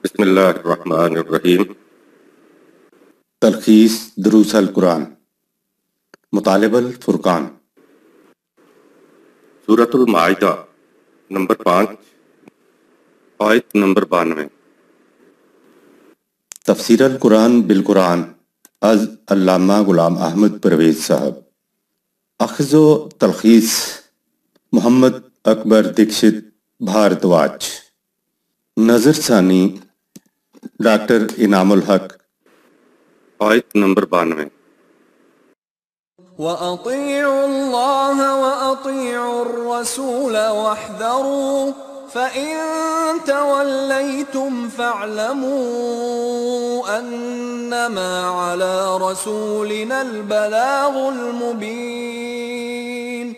بسم اللہ الرحمن الرحیم۔ تلخیص دروس القرآن، مطالب الفرقان۔ سورۃ المائدہ نمبر 5 آیت نمبر 92۔ تفسیر القرآن بالقرآن از علامہ غلام احمد پرویز صاحب۔ اخذ و تلخیص محمد اکبر دکشت بھارتواج۔ نظر ثانی ڈاکٹر انعام الحق۔ آیت نمبر 92۔ وَأَطِيعُوا اللَّهَ وَأَطِيعُوا الرَّسُولَ وَاحْذَرُوا فَإِن تَوَلَّيْتُمْ فَاعْلَمُوا أَنَّمَا عَلَى رَسُولِنَا الْبَلَاغُ الْمُبِينُ۔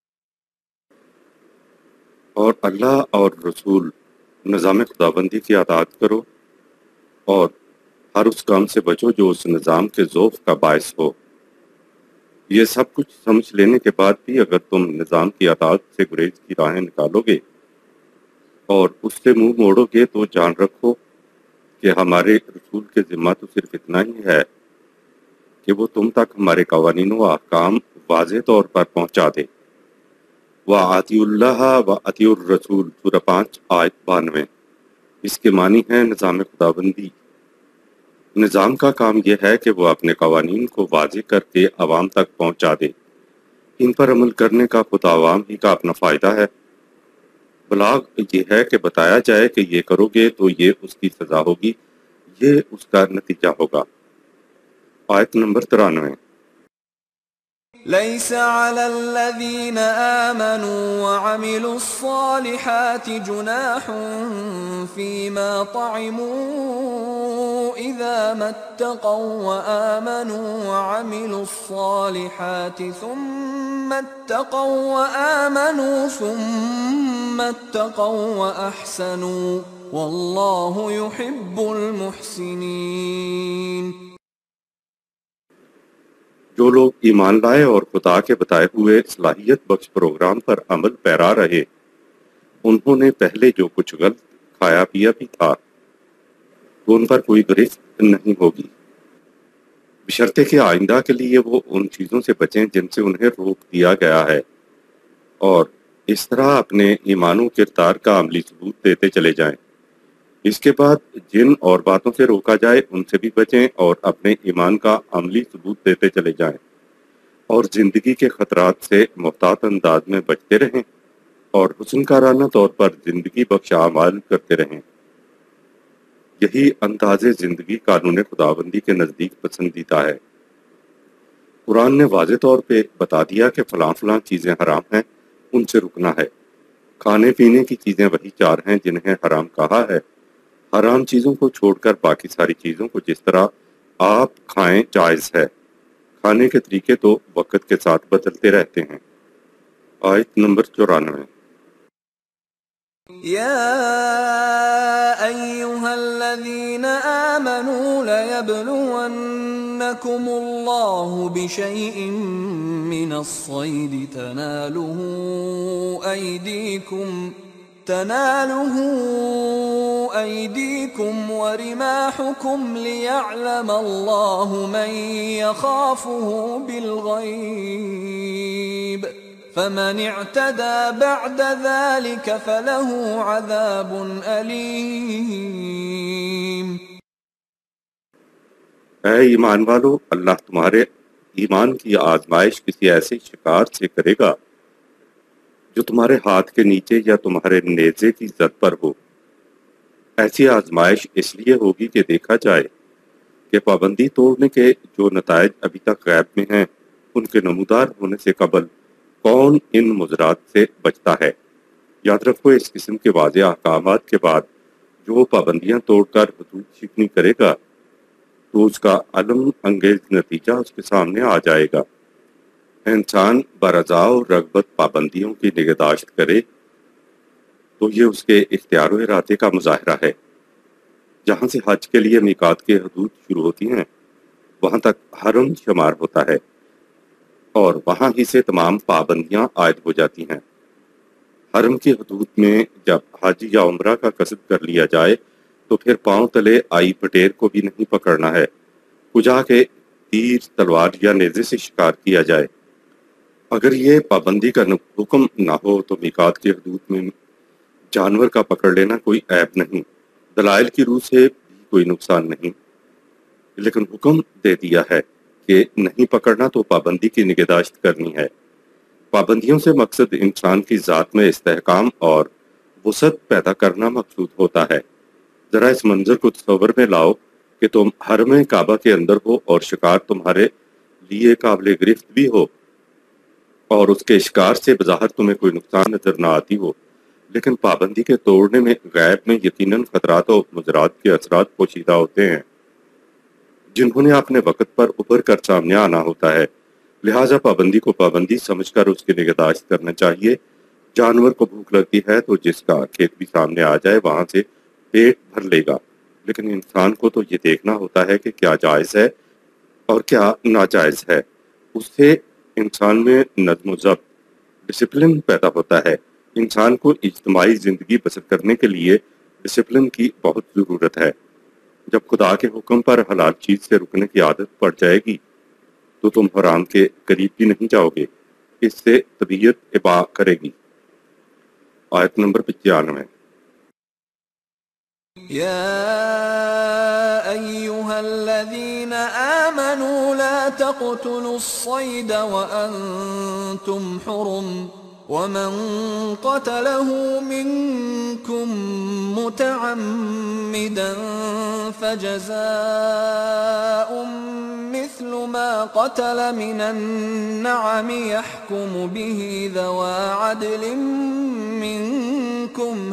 اور اللہ اور رسول نظام خداوندی کی اطاعت کرو اور ہر اس کام سے بچو جو اس نظام کے ذوف کا باعث ہو۔ یہ سب کچھ سمجھ لینے کے بعد بھی اگر تم نظام کی اطاعت سے گریز کی راہیں نکالو گے اور اس سے منہ موڑو گے تو جان رکھو کہ ہمارے رسول کے ذمہ تو صرف اتنا ہی ہے کہ وہ تم تک ہمارے قوانین و احکام واضح طور پر پہنچا دے۔ وَأَطِیعُوا اللَّهَ وَأَطِیعُوا الرَّسُولَ سورہ 5 آیت 92۔ اس کے معنی ہے نظام خداوندی۔ نظام کا کام یہ ہے کہ وہ اپنے قوانین کو واضح کر کے عوام تک پہنچا دے۔ ان پر عمل کرنے کا خود عوام ہی کا اپنا فائدہ ہے۔ بلاغ یہ ہے کہ بتایا جائے کہ یہ کرو گے تو یہ اس کی سزا ہوگی، یہ اس کا نتیجہ ہوگا۔ آیت نمبر 93۔ لَيْسَ عَلَى الَّذِينَ آمَنُوا وَعَمِلُوا الصَّالِحَاتِ جُنَاحٌ فِيمَا طَعِمُوا إِذَا مَا اتَّقَوا وَآمَنُوا وَعَمِلُوا الصَّالِحَاتِ ثُمَّ اتَّقَوا وَآمَنُوا ثُمَّ اتَّقَوا وَأَحْسَنُوا وَاللَّهُ يُحِبُّ الْمُحْسِنِينَ۔ جو لوگ ایمان لائے اور خدا کے بتائے ہوئے صلاحیت بخش پروگرام پر عمل پیرا رہے، انہوں نے پہلے جو کچھ غلط کھایا پیا بھی تھا تو ان پر کوئی گرفت نہیں ہوگی، بشرطے کہ آئندہ کے لیے وہ ان چیزوں سے بچیں جن سے انہیں روک دیا گیا ہے، اور اس طرح اپنے ایمان و کردار کا عملی ثبوت دیتے چلے جائیں۔ اس کے بعد جن اور باتوں سے روکا جائے ان سے بھی بچیں اور اپنے ایمان کا عملی ثبوت دیتے چلے جائیں، اور زندگی کے خطرات سے محتاط انداز میں بچتے رہیں اور حسن کارانہ طور پر زندگی بخش اعمال کرتے رہیں۔ یہی انداز زندگی قانون خداوندی کے نزدیک پسندیدہ ہے۔ قرآن نے واضح طور پہ بتا دیا کہ فلاں فلاں چیزیں حرام ہیں، ان سے رکنا ہے۔ کھانے پینے کی چیزیں وہی 4 ہیں جنہیں حرام کہا ہے۔ حرام چیزوں کو چھوڑ کر باقی ساری چیزوں کو جس طرح آپ کھائیں جائز ہے۔ کھانے کے طریقے تو وقت کے ساتھ بدلتے رہتے ہیں۔ آیت نمبر 94۔ يَا أَيُّهَا الَّذِينَ آمَنُوا لَيَبْلُوَنَّكُمُ اللَّهُ بِشَيْءٍ مِّنَ الصَّيْدِ تناله أيديكم ورماحكم ليعلم الله من يخافه بالغيب فمن اعتدى بعد ذلك فله عذاب أليم۔ اے ایمان والو، اللہ تمہارے ایمان کی آزمائش کسی ایسے شکار سے کرے گا جو تمہارے ہاتھ کے نیچے یا تمہارے نیزے کی زد پر ہو۔ ایسی آزمائش اس لیے ہوگی کہ دیکھا جائے کہ پابندی توڑنے کے جو نتائج ابھی تک غیب میں ہیں ان کے نمودار ہونے سے قبل کون ان مضرات سے بچتا ہے۔ یاد رکھو اس قسم کے واضح احکامات کے بعد جو پابندیاں توڑ کر حدود شکنی کرے گا تو اس کا علم انگیز نتیجہ اس کے سامنے آ جائے گا۔ انسان برضا و رغبت پابندیوں کی نگہداشت کرے تو یہ اس کے اختیار و ارادے کا مظاہرہ ہے۔ جہاں سے حج کے لیے میقات کے حدود شروع ہوتی ہیں وہاں تک حرم شمار ہوتا ہے اور وہاں ہی سے تمام پابندیاں عائد ہو جاتی ہیں۔ حرم کی حدود میں جب حج یا عمرہ کا قصد کر لیا جائے تو پھر پاؤں تلے آئی پٹیر کو بھی نہیں پکڑنا ہے، کجا کے تیر، تلوار یا نیزے سے شکار کیا جائے۔ اگر یہ پابندی کا حکم نہ ہو تو میقات کی حدود میں جانور کا پکڑ لینا کوئی عیب نہیں، دلائل کی روح سے بھی کوئی نقصان نہیں، لیکن حکم دے دیا ہے کہ نہیں پکڑنا تو پابندی کی نگہداشت کرنی ہے۔ پابندیوں سے مقصد انسان کی ذات میں استحکام اور وسعت پیدا کرنا مقصود ہوتا ہے۔ ذرا اس منظر کو تصور میں لاؤ کہ تم حرم کعبہ کے اندر ہو اور شکار تمہارے لیے قابل گرفت بھی ہو اور اس کے شکار سے بظاہر تمہیں کوئی نقصان نظر نہ آتی ہو، لیکن پابندی کے توڑنے میں غیب میں یقیناً خطرات اور مضرات کے اثرات پوشیدہ ہوتے ہیں جنہوں نے اپنے وقت پر ابھر کر سامنے آنا ہوتا ہے۔ لہٰذا پابندی کو پابندی سمجھ کر اس کی نگہداشت کرنا چاہیے۔ جانور کو بھوک لگتی ہے تو جس کا کھیت بھی سامنے آ جائے وہاں سے پیٹ بھر لے گا، لیکن انسان کو تو یہ دیکھنا ہوتا ہے کہ کیا جائز ہے اور کیا ناجائز ہے۔ اس سے انسان میں نظم و ضبط، ڈسپلن پیدا ہوتا ہے۔ انسان کو اجتماعی زندگی بسر کرنے کے لیے ڈسپلن کی بہت ضرورت ہے۔ جب خدا کے حکم پر حلال چیز سے رکنے کی عادت پڑ جائے گی تو تم حرام کے قریب بھی نہیں جاؤ گے، اس سے طبیعت ابا کرے گی۔ آیت نمبر 95۔ يا أيها الذين آمنوا لا تقتلوا الصيد وأنتم حرم ومن قتله منكم متعمدا فجزاء مثل ما قتل من النعم يحكم به ذوى عدل منكم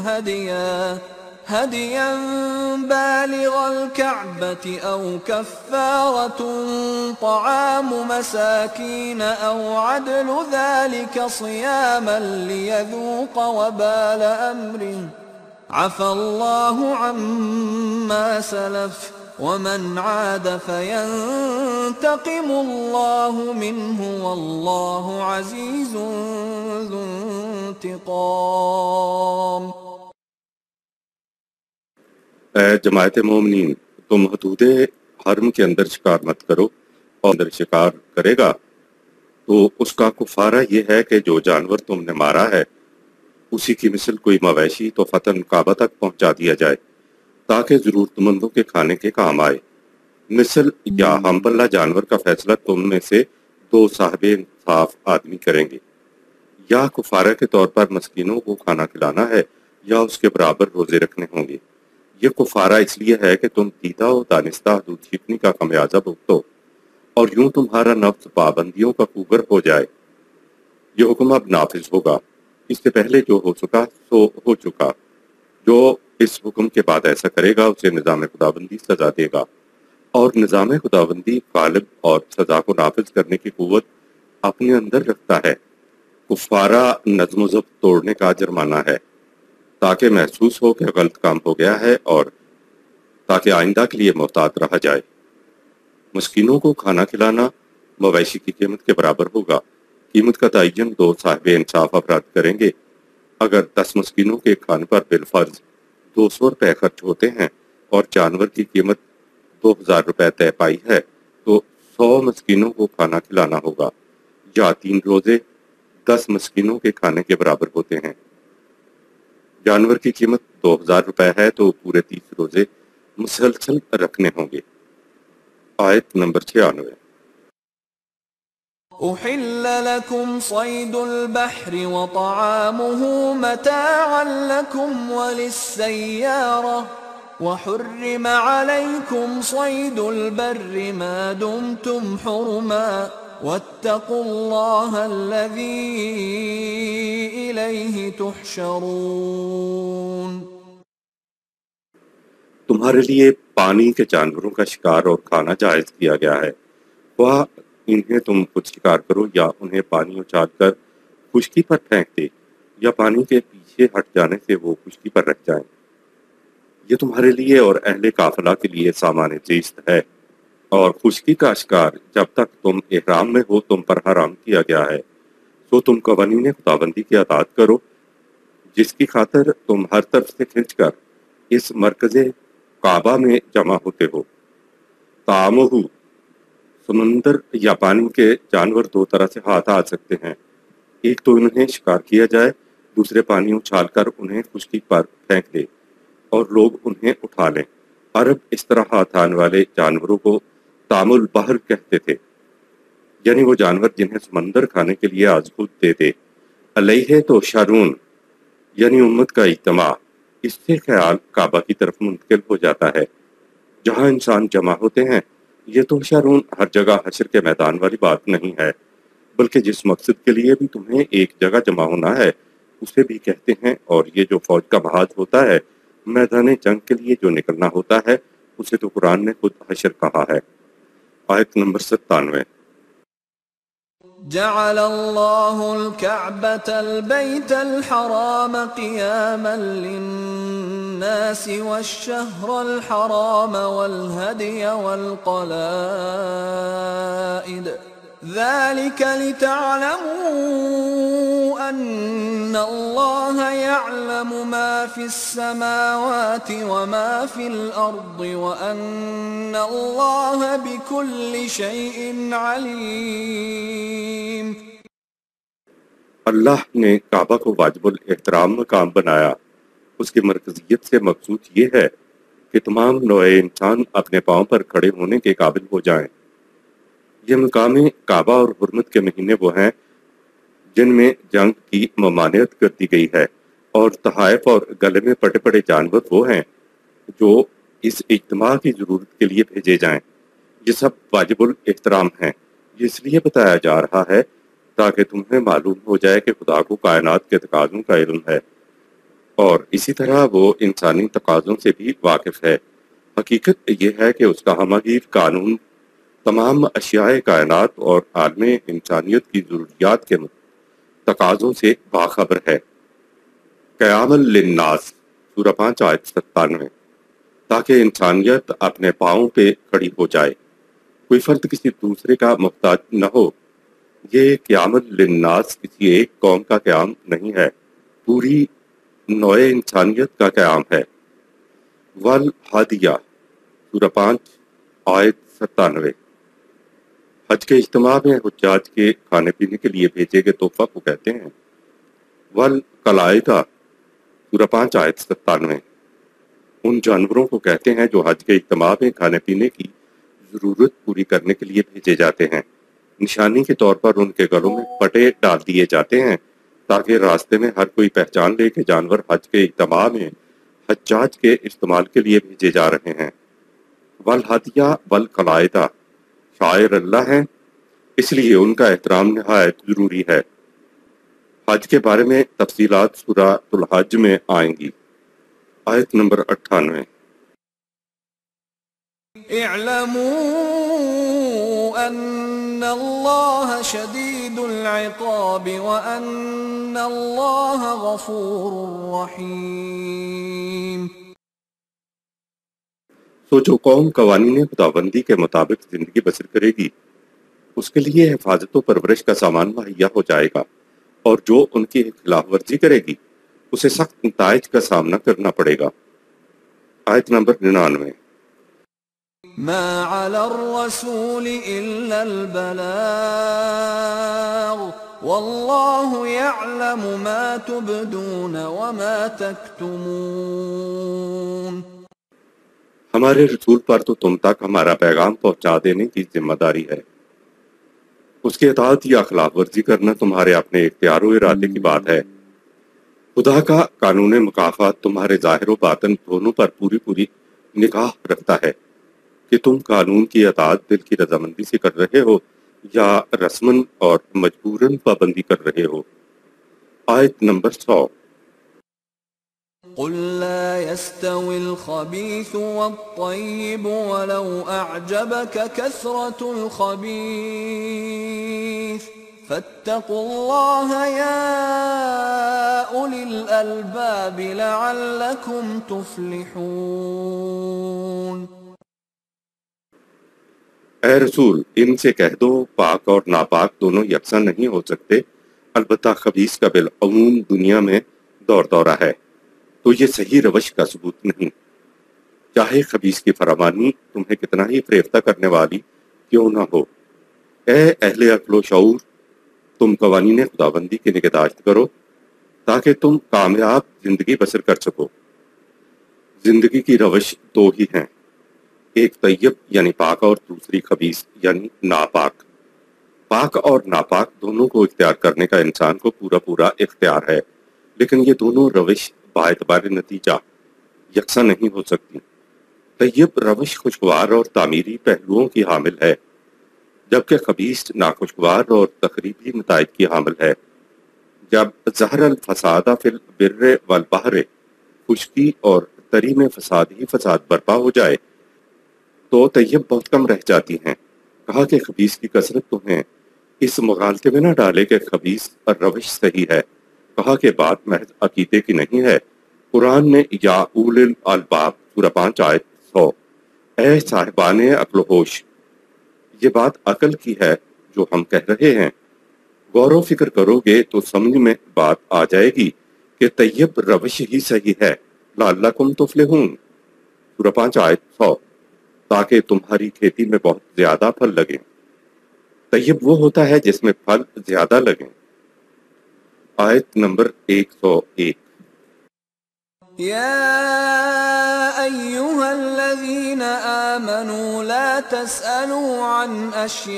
هديا بالغ الكعبة أو كفارة طعام مساكين أو عدل ذلك صياما ليذوق وبال أمره عفى الله عما سلف ومن عاد فينتقم الله منه والله عزيز ذو انتقام۔ اے جماعت مومنین، تم حدود حرم کے اندر شکار مت کرو، اور اندر شکار کرے گا تو اس کا کفارہ یہ ہے کہ جو جانور تم نے مارا ہے اسی کی مثل کوئی مویشی تو فتن کعبہ تک پہنچا دیا جائے تاکہ ضرورت مندوں کے کھانے کے کام آئے۔ مثل یا ہم پلہ جانور کا فیصلہ تم میں سے 2 صاحب انصاف آدمی کریں گے، یا کفارہ کے طور پر مسکینوں کو کھانا کھلانا ہے یا اس کے برابر روزے رکھنے ہوں گے۔ یہ کفارہ اس لیے ہے کہ تم دیدہ و دانستہ حدود شکنی کا خمیازہ بھگتو اور یوں تمہارا نفس پابندیوں کا خوگر ہو جائے۔ یہ حکم اب نافذ ہوگا، اس سے پہلے جو ہو چکا سو ہو چکا۔ جو اس حکم کے بعد ایسا کرے گا اسے نظام خداوندی سزا دے گا، اور نظام خداوندی غالب اور سزا کو نافذ کرنے کی قوت اپنے اندر رکھتا ہے۔ کفارہ نظم و ضبط توڑنے کا جرمانہ ہے تاکہ محسوس ہو کہ غلط کام ہو گیا ہے اور تاکہ آئندہ کے لیے محتاط رہا جائے۔ مسکینوں کو کھانا کھلانا مویشی کی قیمت کے برابر ہوگا۔ قیمت کا تعین 2 صاحب انصاف افراد کریں گے۔ اگر 10 مسکینوں کے کھانے پر بالفرض 200 روپے خرچ ہوتے ہیں اور جانور کی قیمت 2000 روپے طے پائی ہے تو 100 مسکینوں کو کھانا کھلانا ہوگا، یا 3 روزے 10 مسکینوں کے کھانے کے برابر ہوتے ہیں۔ جانور کی قیمت 2000 روپے ہے تو پورے 30 روزے مسلسل رکھنے ہوں گے۔ آیت نمبر 96۔ أحل لكم صيد البحر وطعامه متاعا لكم وللسيارة وحرم عليكم صيد البر ما دمتم حرما واتقوا الله الذي إليه تحشرون۔ تمہارے لیے پانی کے جانوروں کا شکار اور کھانا جائز کیا گیا ہے، خواہ انہیں تم خود شکار کرو یا انہیں پانی اچال کر خشکی پر پھینک دے یا پانی کے پیچھے ہٹ جانے سے وہ خشکی پر رہ جائیں۔ یہ تمہارے لیے اور اہل قافلہ کے لیے سامان زیست ہے، اور خشکی کا شکار جب تک تم احرام میں ہو تم پر حرام کیا گیا ہے۔ سو تم قوانین خداوندی کی اطاعت کرو جس کی خاطر تم ہر طرف سے کھنچ کر اس مرکز کعبہ میں جمع ہوتے ہو۔ طعامہ، سمندر یا پانی کے جانور دو طرح سے ہاتھ آ سکتے ہیں، ایک تو انہیں شکار کیا جائے، دوسرے پانی اچھال کر انہیں خشکی پر پھینک دے اور لوگ انہیں اٹھا لیں۔ عرب اس طرح ہاتھ آنے والے جانوروں کو طعام البحر کہتے تھے، یعنی وہ جانور جنہیں سمندر کھانے کے لیے آزمود دیتے۔ علیہ تو شارون یعنی امت کا اجتماع، اس سے خیال کعبہ کی طرف منتقل ہو جاتا ہے جہاں انسان جمع ہوتے ہیں۔ یہ تو شارون ہر جگہ حشر کے میدان والی بات نہیں ہے، بلکہ جس مقصد کے لیے بھی تمہیں ایک جگہ جمع ہونا ہے اسے بھی کہتے ہیں، اور یہ جو فوج کا محاذ ہوتا ہے، میدان جنگ کے لیے جو نکلنا ہوتا ہے، اسے تو قرآن نے خود حشر کہا ہے۔ آیت نمبر 97۔ جعل الله الكعبة البيت الحرام قياما للناس والشهر الحرام والهدي والقلائد ذلك لتعلموا أن الله يعلم ما في السماوات وما في الأرض وأن الله بكل شيء عليم۔ اللہ نے کعبہ کو واجب الاحترام مقام بنایا۔ اس کی مرکزیت سے مقصود یہ ہے کہ تمام نوع انسان اپنے پاؤں پر کھڑے ہونے کے قابل ہو جائیں۔ یہ مقام کعبہ اور حرمت کے مہینے وہ ہیں جن میں جنگ کی ممانعت کر دی گئی ہے، اور تحائف اور گلے میں پٹے پڑے جانور وہ ہیں جو اس اجتماع کی ضرورت کے لیے بھیجے جائیں۔ یہ سب واجب الاحترام ہیں۔ یہ اس لیے بتایا جا رہا ہے تاکہ تمہیں معلوم ہو جائے کہ خدا کو کائنات کے تقاضوں کا علم ہے، اور اسی طرح وہ انسانی تقاضوں سے بھی واقف ہے۔ حقیقت یہ ہے کہ اس کا ہمگیر قانون تمام اشیاء کائنات اور عالم انسانیت کی ضروریات کے تقاضوں سے باخبر ہے۔ قیام للناس، سورہ 5 آیت 97، تاکہ انسانیت اپنے پاؤں پہ کھڑی ہو جائے، کوئی فرد کسی دوسرے کا محتاج نہ ہو۔ یہ قیام للناس کسی ایک قوم کا قیام نہیں ہے، پوری نوع انسانیت کا قیام ہے۔ والہدیہ، سورہ 5 آیت 97۔ حج کے اجتماع میں حجاج کے کھانے پینے کے لیے بھیجے گئے تحفہ کو کہتے ہیں والقلائدہ، سورہ 5 آیت 97۔ ان جانوروں کو کہتے ہیں جو حج کے اجتماع میں کھانے پینے کی ضرورت پوری کرنے کے لیے بھیجے جاتے ہیں۔ نشانی کے طور پر ان کے گلوں میں پٹے ڈال دیے جاتے ہیں تاکہ راستے میں ہر کوئی پہچان لے کہ جانور حج کے اجتماع میں حجاج کے استعمال کے لیے بھیجے جا رہے ہیں۔ والہدیہ والقلائدہ شاعر اللہ ہیں، اس لیے ان کا احترام نہایت ضروری ہے۔ حج کے بارے میں تفصیلات سورہ الحج میں آئیں گی۔ آیت نمبر 98۔ اعلموا ان اللہ شدید العقاب وان اللہ غفور رحیم۔ سو جو قوم قوانین خداوندی کے مطابق زندگی بسر کرے گی اس کے لیے حفاظت و پرورش کا سامان مہیا ہو جائے گا، اور جو ان کی خلاف ورزی کرے گی اسے سخت نتائج کا سامنا کرنا پڑے گا۔ آیت نمبر 99۔ ما على الرسول الا البلاغ والله يعلم ما تبدون وما تكتمون۔ ہمارے رسول پر تو تم تک ہمارا پیغام پہنچا دینے کی ذمہ داری ہے، اس کی اطاعت یا خلاف ورزی کرنا تمہارے اپنے اختیار و ارادے کی بات ہے۔ خدا کا قانون مکافات تمہارے ظاہر و باطن دونوں پر پوری پوری نگاہ رکھتا ہے کہ تم قانون کی اطاعت دل کی رضامندی سے کر رہے ہو یا رسماً اور مجبوراً پابندی کر رہے ہو۔ آیت نمبر 100۔ قل لا يستوي الخبيث والطيب ولو أعجبك كثرة الخبيث فاتقوا الله يا أولي الألباب لعلكم تفلحون۔ اے رسول، ان سے کہہ دو پاک اور ناپاک دونوں یکساں نہیں ہو سکتے، البتہ خبیث کا بالعموم دنیا میں دور دورہ ہے، تو یہ صحیح روش کا ثبوت نہیں۔ چاہے خبیث کی فراوانی تمہیں کتنا ہی فریفتہ کرنے والی کیوں نہ ہو۔ اے اہل عقل و شعور، تم قوانین خداوندی کی نگہداشت کرو تاکہ تم کامیاب زندگی بسر کر سکو۔ زندگی کی روش دو ہی ہیں، ایک طیب یعنی پاک اور دوسری خبیث یعنی ناپاک۔ پاک اور ناپاک دونوں کو اختیار کرنے کا انسان کو پورا پورا اختیار ہے، لیکن یہ دونوں روش باعتبار نتیجہ یکساں نہیں ہو سکتی۔ طیب روش خوشگوار اور تعمیری پہلوؤں کی حامل ہے، جبکہ خبیث ناخوشگوار اور تخریبی نتائج کی حامل ہے۔ جب ظہر الفساد فی البر والبحر، خشکی اور تری میں فساد ہی فساد برپا ہو جائے تو طیب بہت کم رہ جاتی ہیں۔ کہا کہ خبیث کی کثرت تمہیں اس مغالطے میں نہ ڈالے کہ خبیث روش صحیح ہے۔ کہا کہ بات محض عقیدے کی نہیں ہے۔ قرآن نے یا اول الالباب سورہ 5 آیت 100، اے صاحبان عقل و ہوش، یہ بات عقل کی ہے جو ہم کہہ رہے ہیں۔ غور و فکر کرو گے تو سمجھ میں بات آ جائے گی کہ طیب روش ہی صحیح ہے۔ لعلکم تفلحون سورہ 5 آیت 100، تاکہ تمہاری کھیتی میں بہت زیادہ پھل لگیں۔ طیب وہ ہوتا ہے جس میں پھل زیادہ لگیں۔ آیت نمبر 101۔ يا أيها الذين آمنوا لا تسألوا عن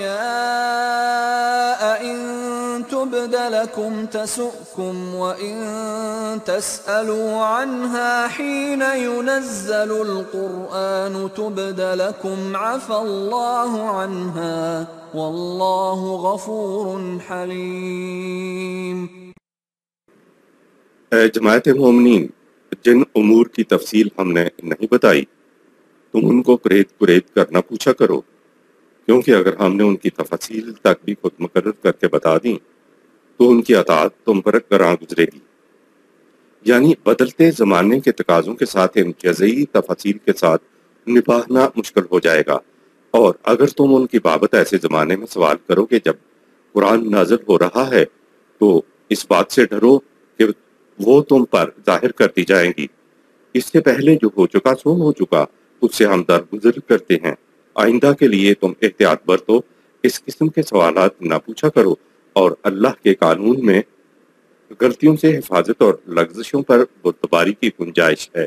أشياء إن تبد لكم تسؤكم وإن تسألوا عنها حين ينزل القرآن تبد لكم عفى الله عنها والله غفور حليم۔ اے جماعت مومنین، جن امور کی تفصیل ہم نے نہیں بتائی تم ان کو قرید کر نہ پوچھا کرو، کیونکہ اگر ہم نے ان کی تفصیل تک بھی خود مقرر کر کے بتا دیں تو ان کی اطاعت تم پر گراں گزرے گی۔ یعنی بدلتے زمانے کے تقاضوں کے ساتھ ان جزئی تفصیل کے ساتھ نبھانا مشکل ہو جائے گا، اور اگر تم ان کی بابت ایسے زمانے میں سوال کرو کہ جب قرآن نازل ہو رہا ہے تو اس بات سے ڈرو کہ وہ تم پر ظاہر کر دی جائیں گی۔ اس سے پہلے جو ہو چکا سو ہو چکا، اس سے ہم درگزر کرتے ہیں۔ آئندہ کے لیے تم احتیاط برتو، اس قسم کے سوالات نہ پوچھا کرو، اور اللہ کے قانون میں غلطیوں سے حفاظت اور لغزشوں پر بردباری کی گنجائش ہے۔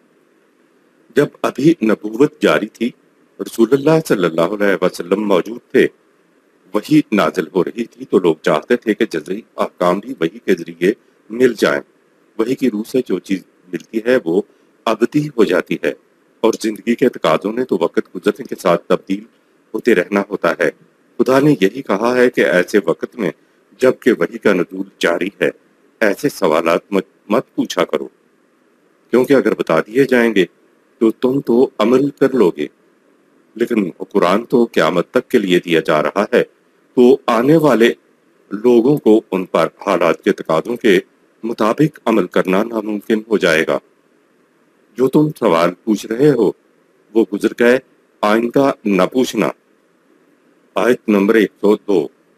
جب ابھی نبوت جاری تھی، رسول اللہ صلی اللہ علیہ وسلم موجود تھے، وحی نازل ہو رہی تھی، تو لوگ چاہتے تھے کہ جزئی احکام بھی وحی کے ذریعے مل جائیں۔ وحی کی روح سے جو چیز ملتی ہے وہ ابدی ہو جاتی ہے، اور زندگی کے تقاضوں نے تو وقت گزرنے کے ساتھ تبدیل ہوتے رہنا ہوتا ہے۔ خدا نے یہی کہا ہے کہ ایسے وقت میں جب کہ وحی کا نزول جاری ہے، ایسے سوالات مت پوچھا کرو، کیونکہ اگر بتا دیے جائیں گے تو تم تو عمل کر لو گے، لیکن قرآن تو قیامت تک کے لیے دیا جا رہا ہے، تو آنے والے لوگوں کو ان پر حالات کے تقاضوں کے مطابق عمل کرنا ناممکن ہو جائے گا۔ جو تم سوال پوچھ رہے ہو وہ گزر گئے، آئندہ نہ پوچھنا۔ آیت نمبر 102۔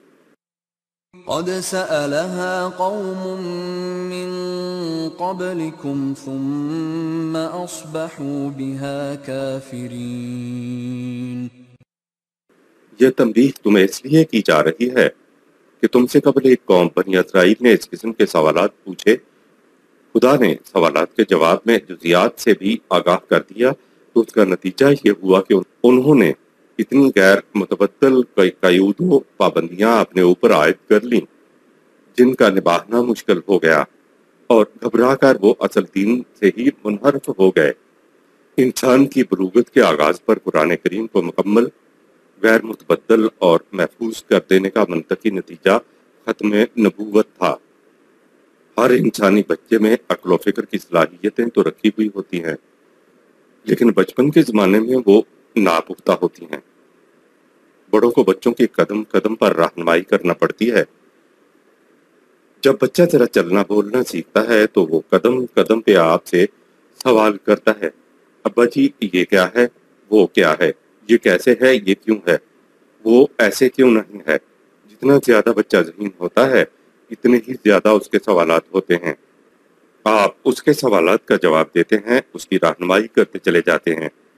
قد سألها قوم من قبلكم ثم أصبحوا بها كافرين۔ یہ تنبیہ تمہیں اس لیے کی جا رہی ہے کہ تم سے قبل ایک قوم بنی اسرائیل نے اس قسم کے سوالات پوچھے۔ خدا نے سوالات کے جواب میں جزیات سے بھی آگاہ کر دیا، تو اس کا نتیجہ یہ ہوا کہ انہوں نے اتنی غیر متبدل قیود و پابندیاں اپنے اوپر عائد کر لیں جن کا نبھانا مشکل ہو گیا، اور گھبرا کر وہ اصل دین سے ہی منحرف ہو گئے۔ انسان کی بلوغت کے آغاز پر قرآن کریم کو مکمل، غیر متبدل اور محفوظ کر دینے کا منطقی نتیجہ ختم نبوت تھا۔ ہر انسانی بچے میں عقل و فکر کی صلاحیتیں تو رکھی ہوئی ہوتی ہیں، لیکن بچپن کے زمانے میں وہ ناپختہ ہوتی ہیں۔ بڑوں کو بچوں کی قدم قدم پر رہنمائی کرنا پڑتی ہے۔ جب بچہ ذرا چلنا بولنا سیکھتا ہے تو وہ قدم قدم پہ آپ سے سوال کرتا ہے، ابا جی یہ کیا ہے، وہ کیا ہے، یہ کیسے ہے، یہ کیوں ہے، وہ ایسے کیوں نہیں ہے۔ جتنا زیادہ بچہ ذہین ہوتا ہے اتنے ہی زیادہ اس کے سوالات ہوتے ہیں۔ آپ اس کے سوالات کا جواب دیتے ہیں، اس کی رہنمائی کرتے چلے جاتے ہیں،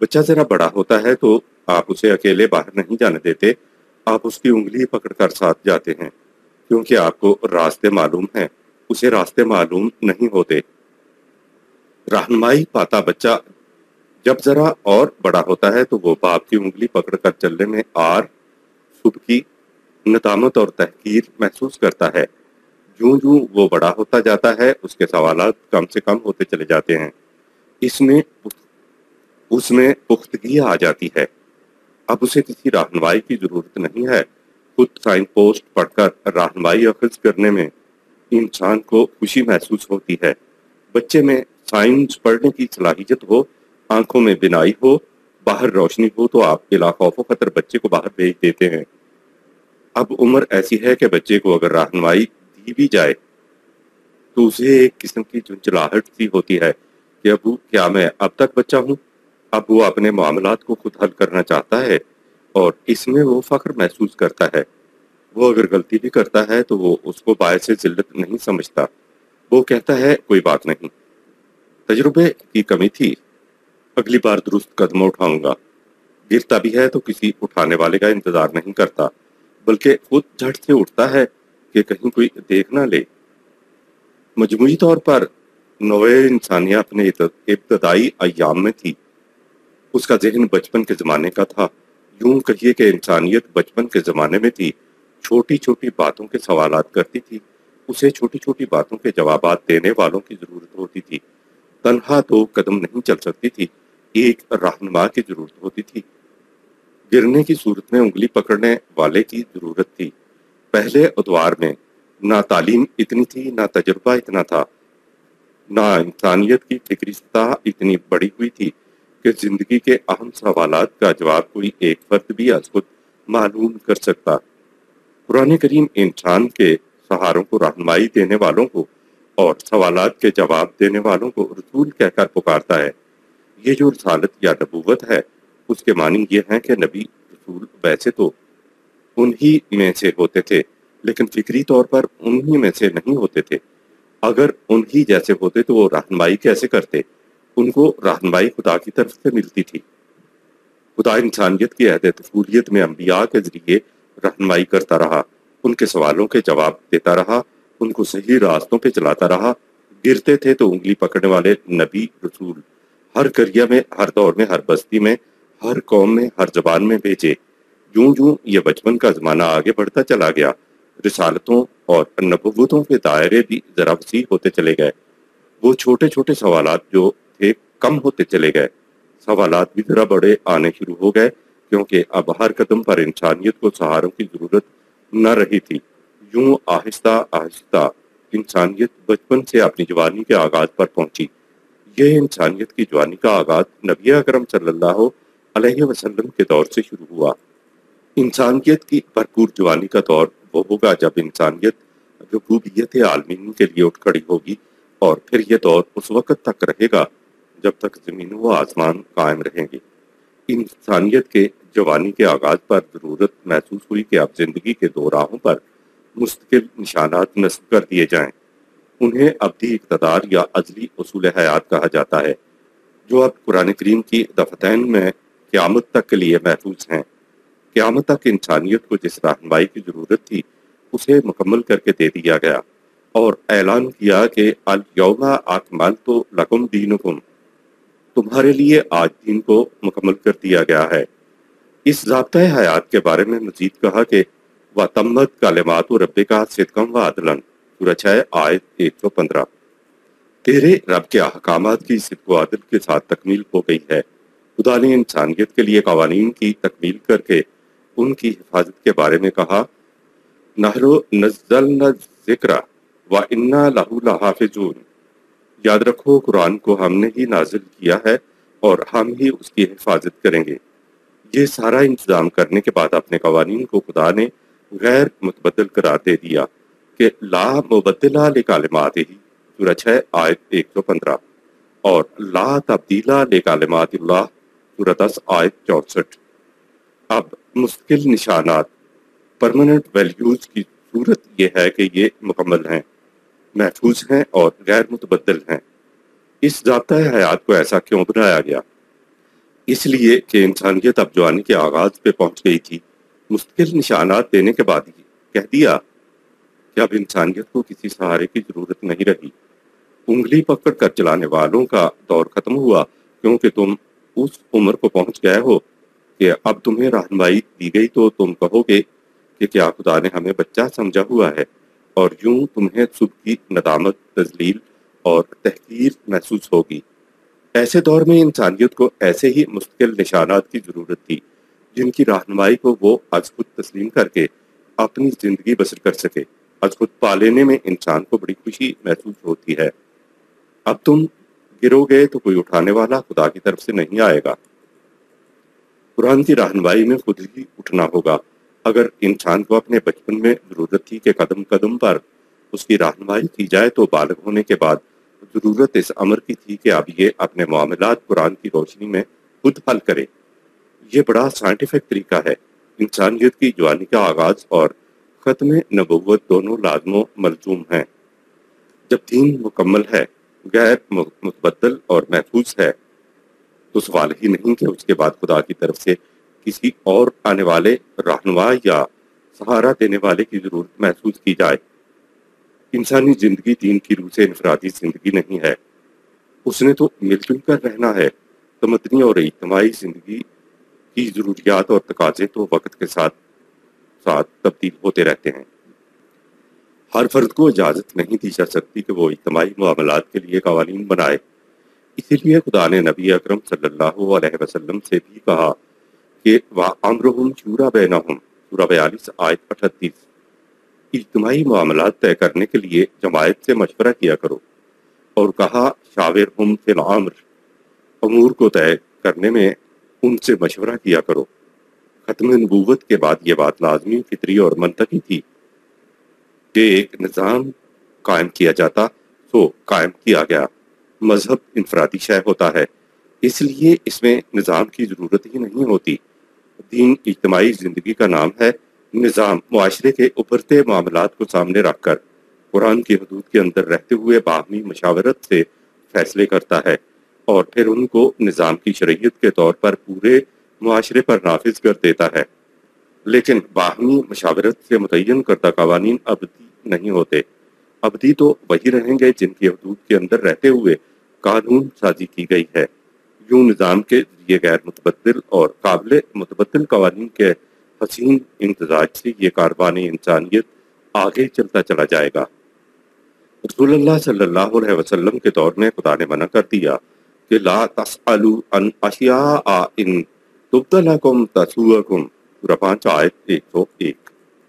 بچہ ذرا بڑا ہوتا ہے تو آپ اسے اکیلے باہر نہیں جانے دیتے، آپ اس کی انگلی پکڑ کر ساتھ جاتے ہیں، کیونکہ آپ کو راستے معلوم ہیں، اسے راستے معلوم نہیں ہوتے۔ رہنمائی پاتا بچہ جب ذرا اور بڑا ہوتا ہے تو وہ باپ کی انگلی پکڑ کر چلنے میں آر، سبکی، ندامت اور تحقیر محسوس کرتا ہے۔ جوں جوں وہ بڑا ہوتا جاتا ہے اس کے سوالات کم سے کم ہوتے چلے جاتے ہیں، اس میں پختگی آ جاتی ہے۔ اب اسے کسی رہنمائی کی ضرورت نہیں ہے، خود سائن پوسٹ پڑھ کر رہنمائی اخذ کرنے میں انسان کو خوشی محسوس ہوتی ہے۔ بچے میں سائنس پڑھنے کی صلاحیت ہو، آنکھوں میں بینائی ہو، باہر روشنی ہو تو آپ بلا خوف و خطر بچے کو باہر بھیج دیتے ہیں۔ اب عمر ایسی ہے کہ بچے کو اگر رہنمائی دی بھی جائے تو اسے ایک قسم کی چنچلاہٹ سی ہوتی ہے کہ ابو کیا میں اب تک بچہ ہوں؟ اب وہ اپنے معاملات کو خود حل کرنا چاہتا ہے اور اس میں وہ فخر محسوس کرتا ہے۔ وہ اگر غلطی بھی کرتا ہے تو وہ اس کو باعث ذلت نہیں سمجھتا، وہ کہتا ہے کوئی بات نہیں، تجربے کی کمی تھی، اگلی بار درست قدم اٹھاؤں گا۔ گرتا بھی ہے تو کسی اٹھانے والے کا انتظار نہیں کرتا، بلکہ خود جھٹ سے اٹھتا ہے کہ کہیں کوئی دیکھ نہ لے۔ مجموعی طور پر نوع انسانیہ اپنے ابتدائی ایام میں تھی، اس کا ذہن بچپن کے زمانے کا تھا۔ یوں کہیے کہ انسانیت بچپن کے زمانے میں تھی، چھوٹی چھوٹی باتوں کے سوالات کرتی تھی، اسے چھوٹی چھوٹی باتوں کے جوابات دینے والوں کی ضرورت ہوتی تھی، تنہا دو قدم نہیں چل سکتی تھی، ایک رہنما کی ضرورت ہوتی تھی، گرنے کی صورت میں انگلی پکڑنے والے کی ضرورت تھی۔ پہلے ادوار میں نہ تعلیم اتنی تھی، نہ تجربہ اتنا تھا، نہ انسانیت کی فکری سطح اتنی بڑی ہوئی تھی کہ زندگی کے اہم سوالات کا جواب کوئی ایک فرد بھی از خود معلوم کر سکتا۔ قرآن کریم انسان کے سہاروں کو رہنمائی دینے والوں کو اور سوالات کے جواب دینے والوں کو رسول کہہ کر پکارتا ہے۔ یہ جو رسالت یا نبوت ہے اس کے معنی یہ ہیں کہ نبی رسول ویسے تو انہی میں سے ہوتے تھے لیکن فکری طور پر انہی میں سے نہیں ہوتے تھے۔ اگر انہی جیسے ہوتے تو وہ رہنمائی کیسے کرتے؟ ان کو رہنمائی خدا کی طرف سے ملتی تھی۔ خدا انسانیت کی عہد طفولیت میں انبیاء کے ذریعے رہنمائی کرتا رہا، ان کے سوالوں کے جواب دیتا رہا، ان کو صحیح راستوں پہ چلاتا رہا۔ گرتے تھے تو انگلی پکڑنے والے نبی رسول ہر قریہ میں، ہر دور میں، ہر بستی میں، ہر قوم میں، ہر زبان میں بھیجے۔ جوں جوں یہ بچپن کا زمانہ آگے بڑھتا چلا گیا، رسالتوں اور نبوتوں کے دائرے بھی ذرا وسیع ہوتے چلے گئے۔ وہ چھوٹے چھوٹے سوالات جو تھے کم ہوتے چلے گئے، سوالات بھی ذرا بڑے آنے شروع ہو گئے، کیونکہ اب ہر قدم پر انسانیت کو سہاروں کی ضرورت نہ رہی تھی۔ یوں آہستہ آہستہ انسانیت بچپن سے اپنی جوانی کے آغاز پر پہنچی۔ یہ انسانیت کی جوانی کا آغاز نبی اکرم صلی اللہ علیہ وسلم کے دور سے شروع ہوا۔ انسانیت کی بھرپور جوانی کا دور وہ ہوگا جب انسانیت ربوبیت عالمین کے لیے اٹھ کھڑی ہوگی، اور پھر یہ دور اس وقت تک رہے گا جب تک زمین و آسمان قائم رہیں گے۔ انسانیت کے جوانی کے آغاز پر ضرورت محسوس ہوئی کہ اب زندگی کے دو راہوں پر مستقل نشانات نصب کر دیے جائیں۔ انہیں ابدی اقتدار یا ازلی اصول حیات کہا جاتا ہے، جو اب قرآن کریم کی دفتین میں قیامت تک کے لیے محفوظ ہیں۔ قیامت تک انسانیت کو جس رہنمائی کی ضرورت تھی اسے مکمل کر کے دے دیا گیا، اور اعلان کیا کہ الیوم اکملت لکم دینکم، تمہارے لیے آج دین کو مکمل کر دیا گیا ہے۔ اس ضابطۂ حیات کے بارے میں مزید کہا کہ وَتَمَّتْ کَلِمَاتُ رَبِّکَ صِدْقًا وَعَدْلًا، سورہ 6 آیت 115۔ تیرے رب کے احکامات کی صدق و عدل کے ساتھ تکمیل ہو گئی ہے۔ خدا نے انسانیت کے لیے قوانین کی تکمیل کر کے ان کی حفاظت کے بارے میں کہا، نَحْنُ نَزَّلْنَا الذِّکْرَ وَإِنَّا لَهُ لَحَافِظُونَ۔ یاد رکھو قرآن کو ہم نے ہی نازل کیا ہے اور ہم ہی اس کی حفاظت کریں گے۔ یہ سارا انتظام کرنے کے بعد اپنے قوانین کو خدا نے غیر متبدل قرار دے دیا کہ لا مبدل لکلماتہ، سورہ 6 آیت 115، اور لا تبدیل لکلمات اللہ، سورہ 10 آیت 64۔ اب مستقل نشانات، پرماننٹ ویلیوز کی صورت یہ ہے کہ یہ مکمل ہیں، محفوظ ہیں اور غیر متبدل ہیں۔ اس ضابطۂ حیات کو ایسا کیوں بنایا گیا؟ اس لیے کہ انسانیت اب جوانی کے آغاز پہ پہنچ گئی تھی، مستقل نشانات دینے کے بعد ہی کہہ دیا کہ اب انسانیت کو کسی سہارے کی ضرورت نہیں رہی۔ انگلی پکڑ کر چلانے والوں کا دور ختم ہوا، کیونکہ تم اس عمر کو پہنچ گئے ہو کہ اب تمہیں رہنمائی دی گئی تو تم کہو گے کہ کیا خدا نے ہمیں بچہ سمجھا ہوا ہے، اور یوں تمہیں صبح کی ندامت، تذلیل اور تحقیر محسوس ہوگی۔ ایسے دور میں انسانیت کو ایسے ہی مستقل نشانات کی ضرورت تھی جن کی رہنمائی کو وہ از خود تسلیم کر کے اپنی زندگی بسر کر سکے۔ از خود پا لینے میں انسان کو بڑی خوشی محسوس ہوتی ہے۔ اب تم گرو گے تو کوئی اٹھانے والا خدا کی طرف سے نہیں آئے گا۔ قرآن کی رہنمائی میں خود ہی اٹھنا ہوگا۔ اگر انسان کو اپنے بچپن میں ضرورت تھی کہ قدم قدم پر اس کی رہنمائی کی جائے، تو بالغ ہونے کے بعد ضرورت اس امر کی تھی کہ اب یہ اپنے معاملات قرآن کی روشنی میں خود حل کرے۔ یہ بڑا سائنٹیفک طریقہ ہے۔ انسانیت کی جوانی کا آغاز اور ختم نبوت دونوں لازم و ملزوم ہیں۔ جب دین مکمل ہے، غیر متبدل اور محفوظ ہے، تو سوال ہی نہیں کہ اس کے بعد خدا کی طرف سے کسی اور آنے والے رہنما یا سہارا دینے والے کی ضرورت محسوس کی جائے۔ انسانی زندگی دین کی روح سے انفرادی زندگی نہیں ہے، اس نے تو مل جل کر رہنا ہے۔ تمدنی اور اجتماعی زندگی کی ضروریات اور تقاضے تو وقت کے ساتھ ساتھ تبدیل ہوتے رہتے ہیں۔ ہر فرد کو اجازت نہیں دی جا سکتی کہ وہ اجتماعی معاملات کے لیے قوانین بنائے۔ اسی لیے خدا نے نبی اکرم صلی اللہ علیہ وسلم سے بھی کہا کہ وَأَمْرُهُمْ شُورَى بَيْنَهُمْ، سورہ 42 آیت 38۔ اجتماعی معاملات طے کرنے کے لیے جماعت سے مشورہ کیا کرو، اور کہا شاورہم فی الامر، امور کو طے کرنے میں ان سے مشورہ کیا کرو۔ ختم نبوت کے بعد یہ بات لازمی، فطری اور منطقی تھی کہ ایک نظام قائم کیا جاتا، سو قائم کیا گیا۔ مذہب انفرادی شے ہوتا ہے، اس لیے اس میں نظام کی ضرورت ہی نہیں ہوتی۔ دین اجتماعی زندگی کا نام ہے۔ نظام معاشرے کے ابھرتے معاملات کو سامنے رکھ کر قرآن کی حدود کے اندر رہتے ہوئے باہمی مشاورت سے فیصلے کرتا ہے، اور پھر ان کو نظام کی شریعت کے طور پر پورے معاشرے پر نافذ کر دیتا ہے۔ لیکن باہمی مشاورت سے متعین کردہ قوانین ابدی نہیں ہوتے۔ ابدی تو وہی رہیں گے جن کی حدود کے اندر رہتے ہوئے قانون سازی کی گئی ہے۔ یوں نظام کے ذریعے غیر متبدل اور قابل متبدل قوانین کے حسین امتزاج سے یہ کاروان انسانیت آگے چلتا چلا جائے گا۔ رسول اللہ صلی اللہ علیہ وسلم کے دور میں خدا نے منع کر دیا کہ لا تسألوا عن اشیاء ان تبد لکم تسؤکم، سورہ 5 آیت 101۔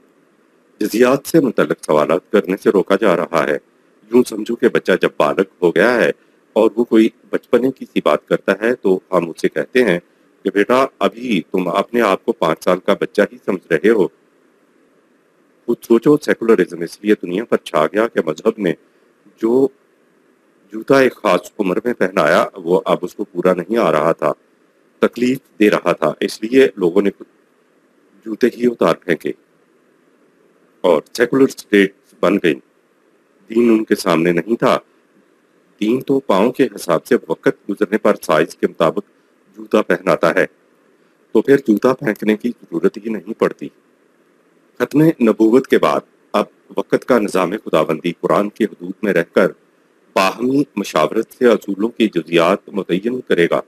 جزیات سے متعلق سوالات کرنے سے روکا جا رہا ہے۔ یوں سمجھو کہ بچہ جب بالغ ہو گیا ہے اور وہ کوئی بچپنے کی سی بات کرتا ہے تو ہم اسے کہتے ہیں کہ بیٹا ابھی تم اپنے آپ کو 5 سال کا بچہ ہی سمجھ رہے ہو۔ خود سوچو، سیکولرزم اس لیے دنیا پر چھا گیا کہ مذہب نے جو جوتا ایک خاص عمر میں پہنایا وہ اب اس کو پورا نہیں آ رہا تھا، تکلیف دے رہا تھا، اس لیے لوگوں نے خود جوتے ہی اتار پھینکے اور سیکولر سٹیٹس بن گئیں۔ دین ان کے سامنے نہیں تھا۔ دین تو پاؤں کے حساب سے وقت گزرنے پر سائز کے مطابق جوتا پہناتا ہے، تو پھر جوتا پھینکنے کی ضرورت ہی نہیں پڑتی۔ ختم نبوت کے بعد اب وقت کا نظام خداوندی قرآن کی حدود میں رہ کر باہمی مشاورت سے اصولوں کی جزیات متعین کرے گا۔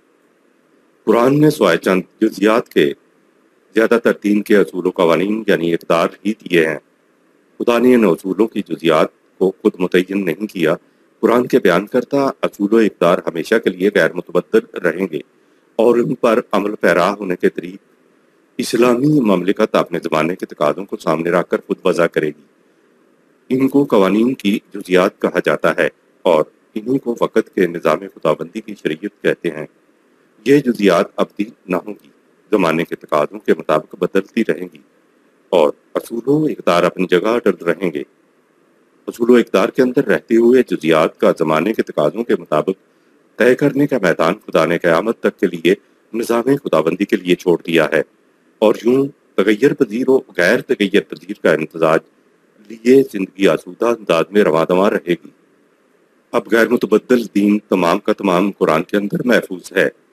قرآن نے سوائے چند جزیات کے زیادہ تر دین کے اصول و قوانین یعنی اقدار ہی دیے ہیں۔ خدا نے ان اصولوں کی جزیات کو خود متعین نہیں کیا۔ قرآن کے بیان کرتا اصول و اقدار ہمیشہ کے لیے غیر متبدل رہیں گے، اور ان پر عمل پیرا ہونے کے طریق اسلامی مملکت اپنے زمانے کے تقاضوں کو سامنے رکھ کر خود وضع کرے گی۔ ان کو قوانین کی جزیات کہا جاتا ہے، اور انہی کو وقت کے نظام خداوندی کی شریعت کہتے ہیں۔ یہ جزیات ابدی نہ ہوں گی، زمانے کے تقاضوں کے مطابق بدلتی رہیں گی، اور اصول و اقدار اپنی جگہ اٹل رہیں گے۔ اصول و اقدار کے اندر رہتے ہوئے جزیات کا زمانے کے تقاضوں کے مطابق طے کرنے کا میدان خدا نے قیامت تک کے لیے نظام خداوندی کے لیے چھوڑ دیا ہے، اور یوں تغیر پذیر و غیر تغیر پذیر کا امتزاج لیے زندگی آسودہ انداز میں رواں دواں رہے گی۔ اب غیر متبدل دین تمام کا تمام قرآن کے اندر محفوظ ہے،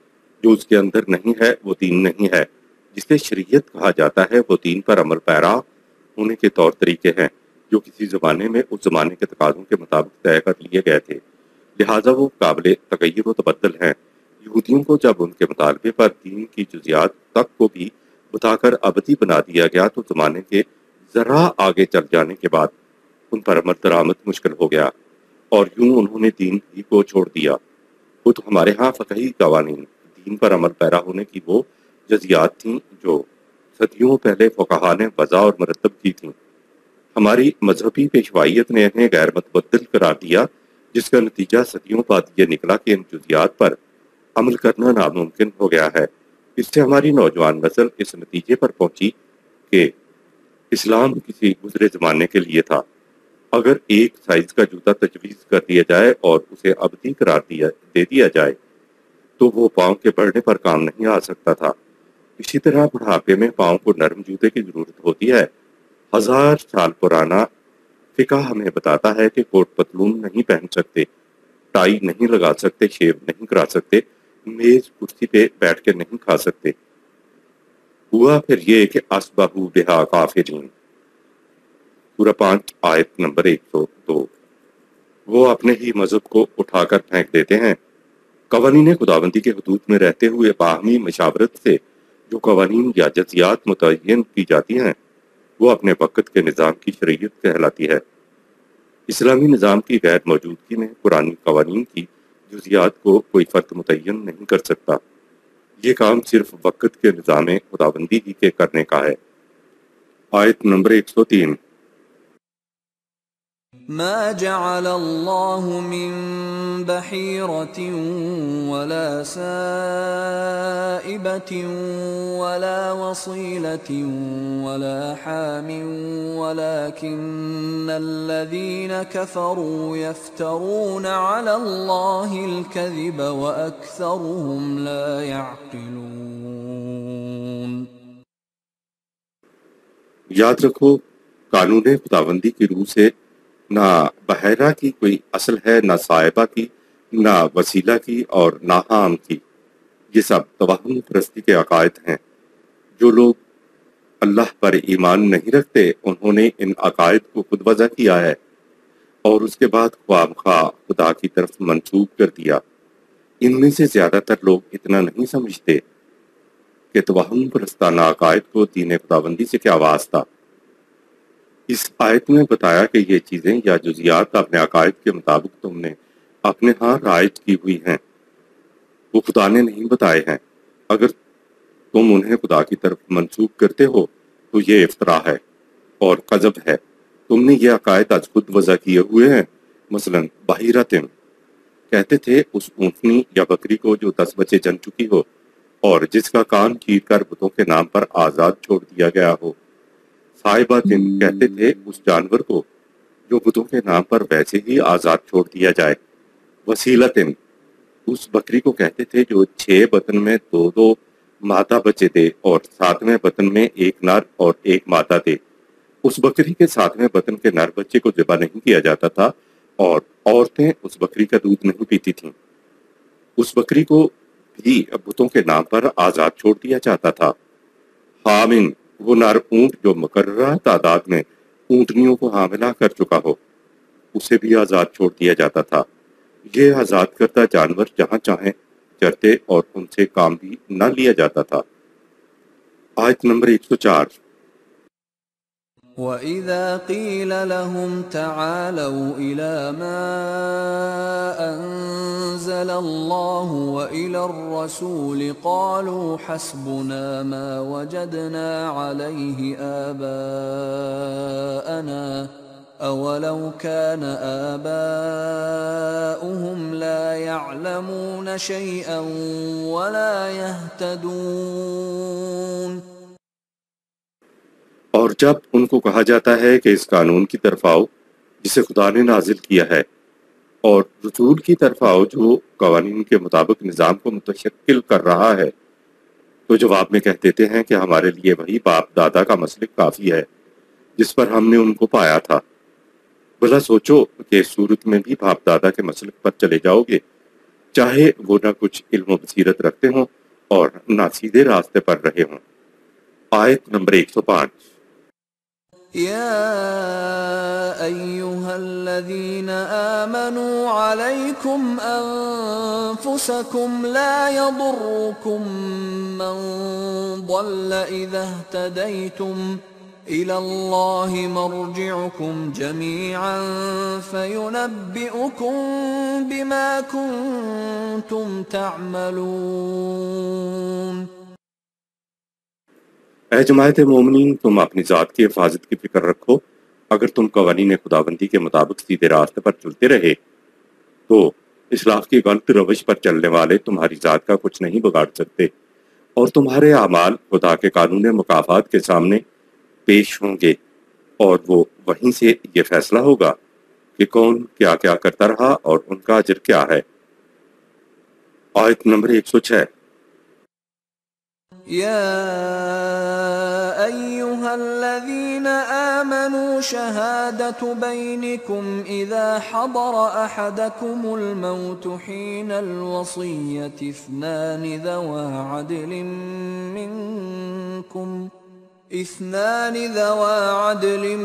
جو اس کے اندر نہیں ہے وہ دین نہیں ہے۔ جسے شریعت کہا جاتا ہے وہ دین پر عمل پیرا ہونے کے طور طریقے ہیں جو کسی زمانے میں اس زمانے کے تقاضوں کے مطابق طے کر لیے گئے تھے، لہٰذا وہ قابل تغیر و تبدل ہیں۔ یہودیوں کو جب ان کے مطالبے پر دین کی جزیات تک کو بھی بتا کر ابدی بنا دیا گیا تو زمانے کے ذرا آگے چل جانے کے بعد ان پر عمل درآمد مشکل ہو گیا اور یوں انہوں نے دین ہی کو چھوڑ دیا۔ خود ہمارے ہاں فقہی قوانین دین پر عمل پیرا ہونے کی وہ جزیات تھیں جو صدیوں پہلے فقہا نے وضع اور مرتب کی تھیں۔ ہماری مذہبی پیشوائیت نے انہیں غیر متبدل قرار دیا، جس کا نتیجہ صدیوں بعد یہ نکلا کہ ان جزیات پر عمل کرنا ناممکن ہو گیا ہے۔ اس سے ہماری نوجوان نسل اس نتیجے پر پہنچی کہ اسلام کسی گزرے زمانے کے لیے تھا۔ اگر ایک سائز کا جوتا تجویز کر دیا جائے اور اسے ابدی قرار دے دیا جائے تو وہ پاؤں کے بڑھنے پر کام نہیں آ سکتا تھا۔ اسی طرح بڑھاپے میں پاؤں کو نرم جوتے کی ضرورت ہوتی ہے۔ 1000 سال پرانا فقہ ہمیں بتاتا ہے کہ کوٹ پتلون نہیں پہن سکتے، ٹائی نہیں لگا سکتے، شیو نہیں کرا سکتے، میز کرسی پہ بیٹھ کے نہیں کھا سکتے۔ ہوا پھر یہ کہ اصبحوا بہا کافرین، سورہ 5 آیت نمبر 102۔ وہ اپنے ہی مذہب کو اٹھا کر پھینک دیتے ہیں۔ قوانین خداوندی کے حدود میں رہتے ہوئے باہمی مشاورت سے جو قوانین یا جزیات متعین کی جاتی ہیں وہ اپنے وقت کے نظام کی شریعت کہلاتی ہے۔ اسلامی نظام کی غیر موجودگی میں پرانی قوانین کی جزیات کو کوئی فرد متعین نہیں کر سکتا۔ یہ کام صرف وقت کے نظام خداوندی ہی کے کرنے کا ہے۔ آیت نمبر 103۔ ما جعل الله من بحيرة ولا سائبة ولا وصيلة ولا حام ولكن الذين كفروا يفترون على الله الكذب وأكثرهم لا يعقلون۔ یاد رکھو قانون خداوندی کی روح سے نہ بحیرہ کی کوئی اصل ہے، نہ صائبہ کی، نہ وسیلہ کی اور نہ حام کی۔ یہ سب توہم پرستی کے عقائد ہیں۔ جو لوگ اللہ پر ایمان نہیں رکھتے انہوں نے ان عقائد کو خود وضع کیا ہے اور اس کے بعد خواہ مخواہ خدا کی طرف منسوب کر دیا۔ ان میں سے زیادہ تر لوگ اتنا نہیں سمجھتے کہ توہم پرستانہ عقائد کو دین خداوندی سے کیا واسطہ۔ اس آیت میں بتایا کہ یہ چیزیں یا جزیات اپنے عقائد کے مطابق تم نے اپنے ہاں رائج کی ہوئی ہیں، وہ خدا نے نہیں بتائے ہیں۔ اگر تم انہیں خدا کی طرف منسوب کرتے ہو تو یہ افتراء ہے اور کذب ہے۔ تم نے یہ عقائد از خود وضع کیے ہوئے ہیں۔ مثلا بحیرتن کہتے تھے اس اونٹنی یا بکری کو جو 10 بچے جن چکی ہو اور جس کا کان چیر کر بتوں کے نام پر آزاد چھوڑ دیا گیا ہو۔ صائباتن کہتے تھے اس جانور کو جو بتوں کے نام پر ویسے ہی آزاد چھوڑ دیا جائے۔ وسیلتن اس بکری کو کہتے تھے جو 6 بطن میں 2 مادہ بچے تھے اور 7ویں بطن میں 1 نر اور 1 مادہ تھے۔ اس بکری کے 7ویں بطن کے نر بچے کو ذبح نہیں کیا جاتا تھا اور عورتیں اس بکری کا دودھ نہیں پیتی تھیں۔ اس بکری کو بھی بتوں کے نام پر آزاد چھوڑ دیا جاتا تھا۔ حامن وہ نر اونٹ جو مقررہ تعداد میں اونٹنیوں کو حاملہ کر چکا ہو، اسے بھی آزاد چھوڑ دیا جاتا تھا۔ یہ آزاد کردہ جانور جہاں چاہیں چرتے اور ان سے کام بھی نہ لیا جاتا تھا۔ آیت نمبر 104۔ وَإِذَا قِيلَ لَهُمْ تَعَالَوْا إِلَى مَا أَنزَلَ اللَّهُ وَإِلَى الرَّسُولِ قَالُوا حَسْبُنَا مَا وَجَدْنَا عَلَيْهِ آبَاءَنَا أَوَلَوْ كَانَ آبَاؤُهُمْ لَا يَعْلَمُونَ شَيْئًا وَلَا يَهْتَدُونَ۔ اور جب ان کو کہا جاتا ہے کہ اس قانون کی طرف آؤ جسے خدا نے نازل کیا ہے اور رسول کی طرف آؤ جو قوانین کے مطابق نظام کو متشکل کر رہا ہے، تو جواب میں کہہ دیتے ہیں کہ ہمارے لیے وہی باپ دادا کا مسلک کافی ہے جس پر ہم نے ان کو پایا تھا۔ بھلا سوچو کہ اس صورت میں بھی باپ دادا کے مسلک پر چلے جاؤ گے، چاہے وہ نہ کچھ علم و بصیرت رکھتے ہوں اور نہ سیدھے راستے پر رہے ہوں۔ آیت نمبر 105۔ يا أيها الذين آمنوا عليكم أنفسكم لا يضركم من ضل إذا اهتديتم إلى الله مرجعكم جميعا فينبئكم بما كنتم تعملون۔ اے جماعت مومنین، تم اپنی ذات کی حفاظت کی فکر رکھو۔ اگر تم قوانین خداوندی کے مطابق سیدھے راستے پر چلتے رہے تو اصلاح کی غلط روش پر چلنے والے تمہاری ذات کا کچھ نہیں بگاڑ سکتے، اور تمہارے اعمال خدا کے قانون مکافات کے سامنے پیش ہوں گے، اور وہ وہیں سے یہ فیصلہ ہوگا کہ کون کیا کیا کرتا رہا اور ان کا اجر کیا ہے۔ آیت نمبر 106۔ يا أيها الذين آمنوا شهادة بينكم إذا حضر أحدكم الموت حين الوصية اثنان ذوى عدل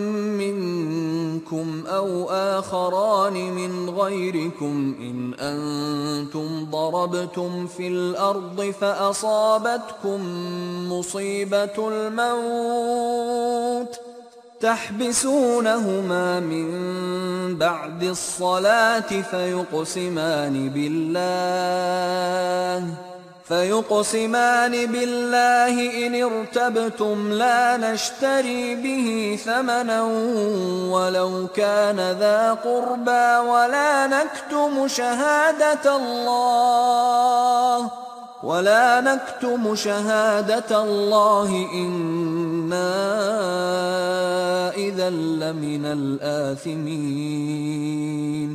منكم أو آخران من غيركم إن أنتم ضربتم في الأرض فأصابتكم مصيبة الموت تحبسونهما من بعد الصلاة فيقسمان بالله إن ارتبتم لا نشتري به ثمنا ولو كان ذا قربى ولا نكتم شهادة الله إنا إذا لمن الآثمين۔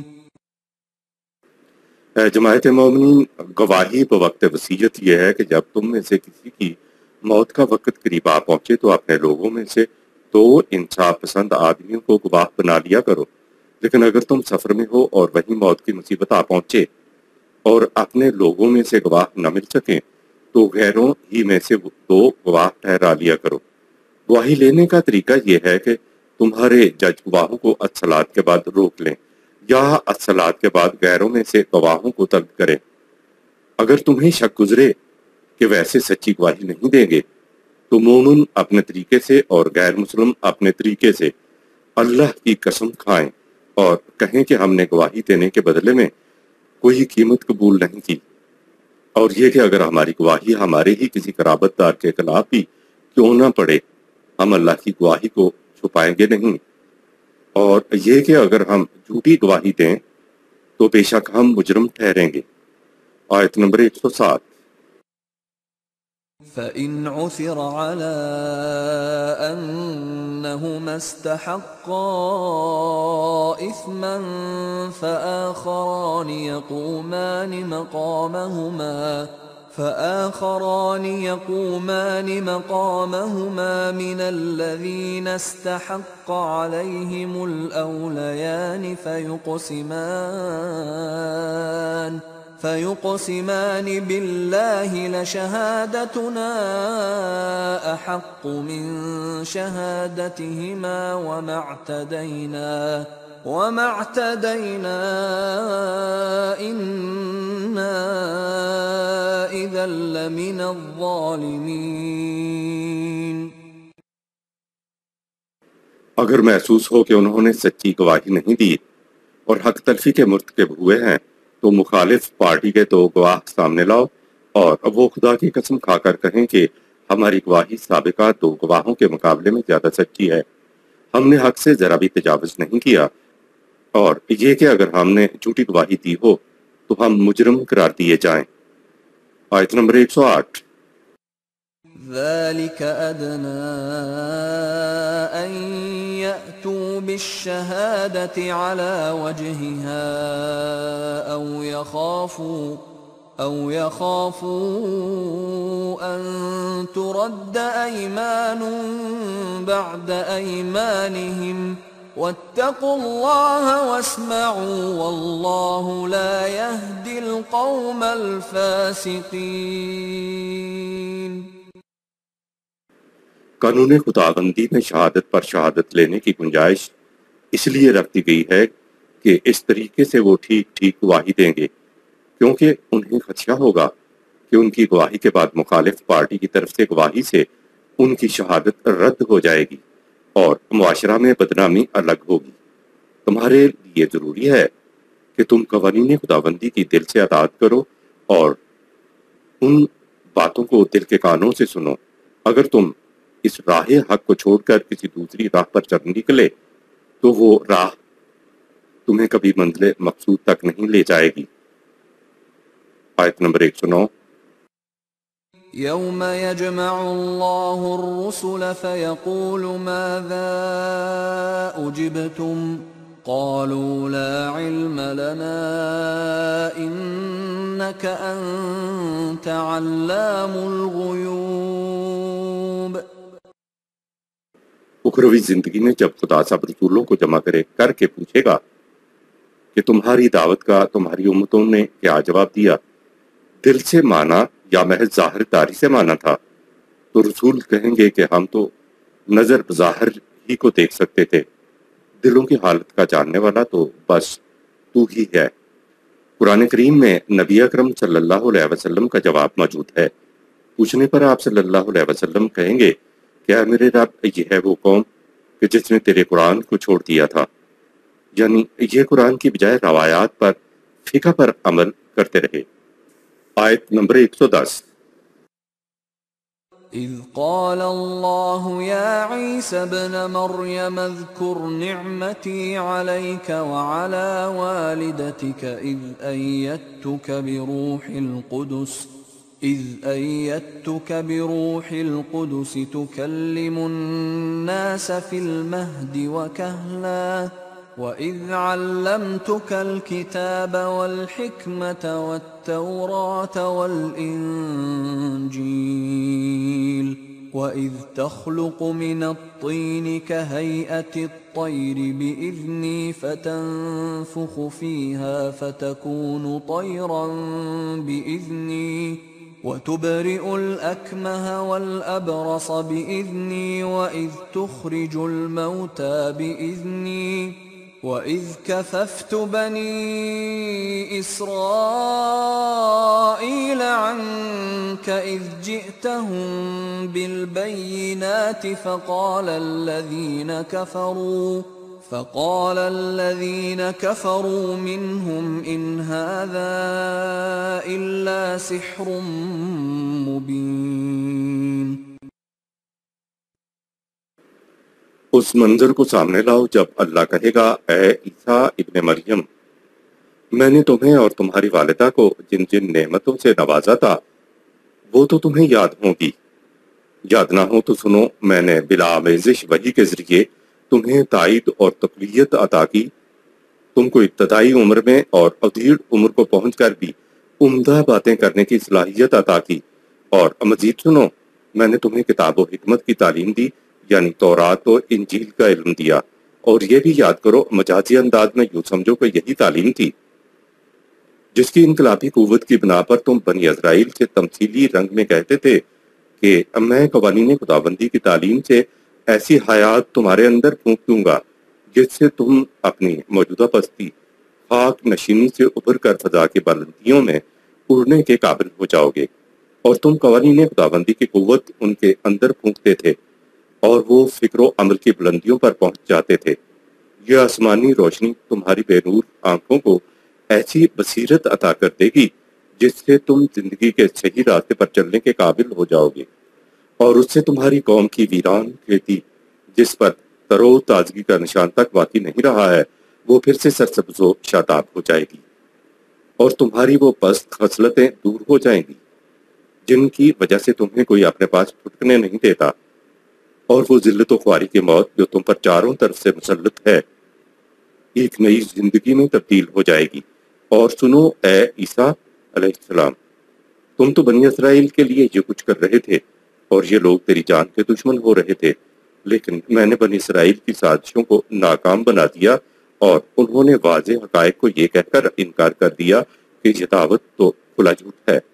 جماعت مومنین، گواہی بوقت وصیت یہ ہے کہ جب تم میں سے کسی کی موت کا وقت قریب آ پہنچے تو اپنے لوگوں میں سے 2 انصاف پسند آدمیوں کو گواہ بنا لیا کرو، لیکن اگر تم سفر میں ہو اور وہیں موت کی مصیبت آ پہنچے اور اپنے لوگوں میں سے گواہ نہ مل سکیں تو غیروں ہی میں سے 2 گواہ ٹھہرا لیا کرو۔ گواہی لینے کا طریقہ یہ ہے کہ تمہارے جج گواہوں کو الصلاۃ کے بعد روک لیں یا الصلاۃ کے بعد غیروں میں سے گواہوں کو طلب کریں۔ اگر تمہیں شک گزرے کہ ویسے سچی گواہی نہیں دیں گے تو مومن اپنے طریقے سے اور غیر مسلم اپنے طریقے سے اللہ کی قسم کھائیں اور کہیں کہ ہم نے گواہی دینے کے بدلے میں کوئی قیمت قبول نہیں کی، اور یہ کہ اگر ہماری گواہی ہمارے ہی کسی قرابت دار کے خلاف بھی کیوں نہ پڑے ہم اللہ کی گواہی کو چھپائیں گے نہیں، اور یہ کہ اگر ہم جھوٹی گواہی دیں تو بے شک ہم مجرم ٹھہریں گے۔ آیت نمبر 107۔ فَإِنْ عُثِرَ عَلَىٰ أَنَّهُمَا اسْتَحَقَّا إِثْمًا فآخران يقومان مقامهما من الذين استحق عليهم الأوليان فيقسمان بالله لشهادتنا أحق من شهادتهما وما اعتدينا إنا إذا لمن الظالمين۔ اگر محسوس ہو کہ انہوں نے سچی گواہی نہیں دی اور حق تلفی کے مرتکب ہوئے ہیں تو مخالف پارٹی کے 2 گواہ سامنے لاؤ اور وہ خدا کی قسم کھا کر کہیں کہ ہماری گواہی سابقہ 2 گواہوں کے مقابلے میں زیادہ سچی ہے، ہم نے حق سے ذرا بھی تجاوز نہیں کیا، اور یہ کہ اگر ہم نے جھوٹی گواہی دی ہو تو ہم مجرم قرار دیے جائیں۔ آیت نمبر 108۔ ذلك أدنى أن يأتوا بالشهادة على وجهها أو يخافوا أن ترد أيمان بعد أيمانهم واتقوا الله واسمعوا والله لا يهدي القوم الفاسقين۔ قانون خداوندی میں شہادت پر شہادت لینے کی گنجائش اس لیے رکھ دی گئی ہے کہ اس طریقے سے وہ ٹھیک ٹھیک گواہی دیں گے، کیونکہ انہیں خدشہ ہوگا کہ ان کی گواہی کے بعد مخالف پارٹی کی طرف سے گواہی سے ان کی شہادت رد ہو جائے گی اور معاشرہ میں بدنامی الگ ہوگی۔ تمہارے لیے ضروری ہے کہ تم قوانین خداوندی کی دل سے اطاعت کرو اور ان باتوں کو دل کے کانوں سے سنو۔ اگر تم اس راہ حق کو چھوڑ کر کسی دوسری راہ پر چل نکلے تو وہ راہ تمہیں کبھی منزل مقصود تک نہیں لے جائے گی۔ آیت نمبر 109۔ يوم يجمع الله الرسل فيقول ماذا أجبتم قالوا لا علم لنا إنك أنت علام الغيوب۔ اخروی زندگی میں جب خدا سب رسولوں کو جمع کر کے پوچھے گا کہ تمہاری دعوت کا تمہاری امتوں نے کیا جواب دیا، دل سے مانا یا محض ظاہر داری سے مانا تھا، تو رسول کہیں گے کہ ہم تو نظر بظاہر ہی کو دیکھ سکتے تھے، دلوں کی حالت کا جاننے والا تو بس تو ہی ہے۔ قرآن کریم میں نبی اکرم صلی اللہ علیہ وسلم کا جواب موجود ہے۔ پوچھنے پر آپ صلی اللہ علیہ وسلم کہیں گے کیا میرے رب یہ ہے وہ قوم کہ جس نے تیرے قرآن کو چھوڑ دیا تھا، یعنی یہ قرآن کی بجائے روایات پر فقہ پر عمل کرتے رہے۔ آیت نمبر 110۔ إذ قال الله يا عيسى ابن مريم اذكر نعمتي عليك وعلى والدتك إذ أيدتك بروح القدس تكلم الناس في المهد وكهلا وَإِذْ عَلَّمْتُكَ الْكِتَابَ وَالْحِكْمَةَ وَالتَّوْرَاةَ وَالْإِنْجِيلَ وَإِذْ تَخْلُقُ مِنَ الطِّينِ كَهَيْئَةِ الطَّيْرِ بِإِذْنِي فَتَنفُخُ فِيهَا فَتَكُونُ طَيْرًا بِإِذْنِي وَتُبْرِئُ الْأَكْمَهَ وَالْأَبْرَصَ بِإِذْنِي وَإِذْ تُخْرِجُ الْمَوْتَى بِإِذْنِي وَإِذْ كَفَفْتُ بَنِي إِسْرَائِيلَ عَنْكَ إِذْ جِئْتَهُمْ بِالْبَيِّنَاتِ فقال الذين كفروا منهم إن هذا إلا سحر مبين۔ اس منظر کو سامنے لاؤ جب اللہ کہے گا اے عیسیٰ ابن مریم، میں نے تمہیں اور تمہاری والدہ کو جن جن نعمتوں سے نوازا تھا وہ تو تمہیں یاد ہوں گی، یاد نہ ہو تو سنو، میں نے بلا آمیزش وحی کے ذریعے تمہیں تائید اور تقویت عطا کی، تم کو ابتدائی عمر میں اور ادھیڑ عمر کو پہنچ کر بھی عمدہ باتیں کرنے کی صلاحیت عطا کی، اور مزید سنو، میں نے تمہیں کتاب و حکمت کی تعلیم دی، یعنی تورات و انجیل کا علم دیا، اور یہ بھی یاد کرو مجازی انداز میں یوں سمجھو کہ یہی تعلیم تھی جس کی انقلابی قوت کی بنا پر تم بنی اسرائیل سے تمثیلی رنگ میں کہتے تھے کہ میں قوانین خداوندی کی تعلیم سے ایسی حیات تمہارے اندر پھونک دوں گا جس سے تم اپنی موجودہ پستی خاک نشینی سے ابھر کر فضا کی بلندیوں میں اڑنے کے قابل ہو جاؤ گے، اور تم قوانین خداوندی کی قوت ان کے اندر پھونکتے تھے اور وہ فکر و عمل کی بلندیوں پر پہنچ جاتے تھے۔ یہ آسمانی روشنی تمہاری بے نور آنکھوں کو ایسی بصیرت عطا کر دے گی جس سے تم زندگی کے صحیح راستے پر چلنے کے قابل ہو جاؤ گے، اور اس سے تمہاری قوم کی ویران کھیتی جس پر ترو تازگی کا نشان تک واقع نہیں رہا ہے وہ پھر سے سرسبز و شاداب ہو جائے گی، اور تمہاری وہ پست خصلتیں دور ہو جائیں گی جن کی وجہ سے تمہیں کوئی اپنے پاس پھٹکنے نہیں دیتا، اور وہ ذلت و خواری کی موت جو تم پر چاروں طرف سے مسلط ہے ایک نئی زندگی میں تبدیل ہو جائے گی۔ اور سنو اے عیسیٰ علیہ السلام، تم تو بنی اسرائیل کے لیے یہ کچھ کر رہے تھے اور یہ لوگ تیری جان کے دشمن ہو رہے تھے، لیکن میں نے بنی اسرائیل کی سازشوں کو ناکام بنا دیا اور انہوں نے واضح حقائق کو یہ کہہ کر انکار کر دیا کہ یہ دعوت تو کھلا جھوٹ ہے۔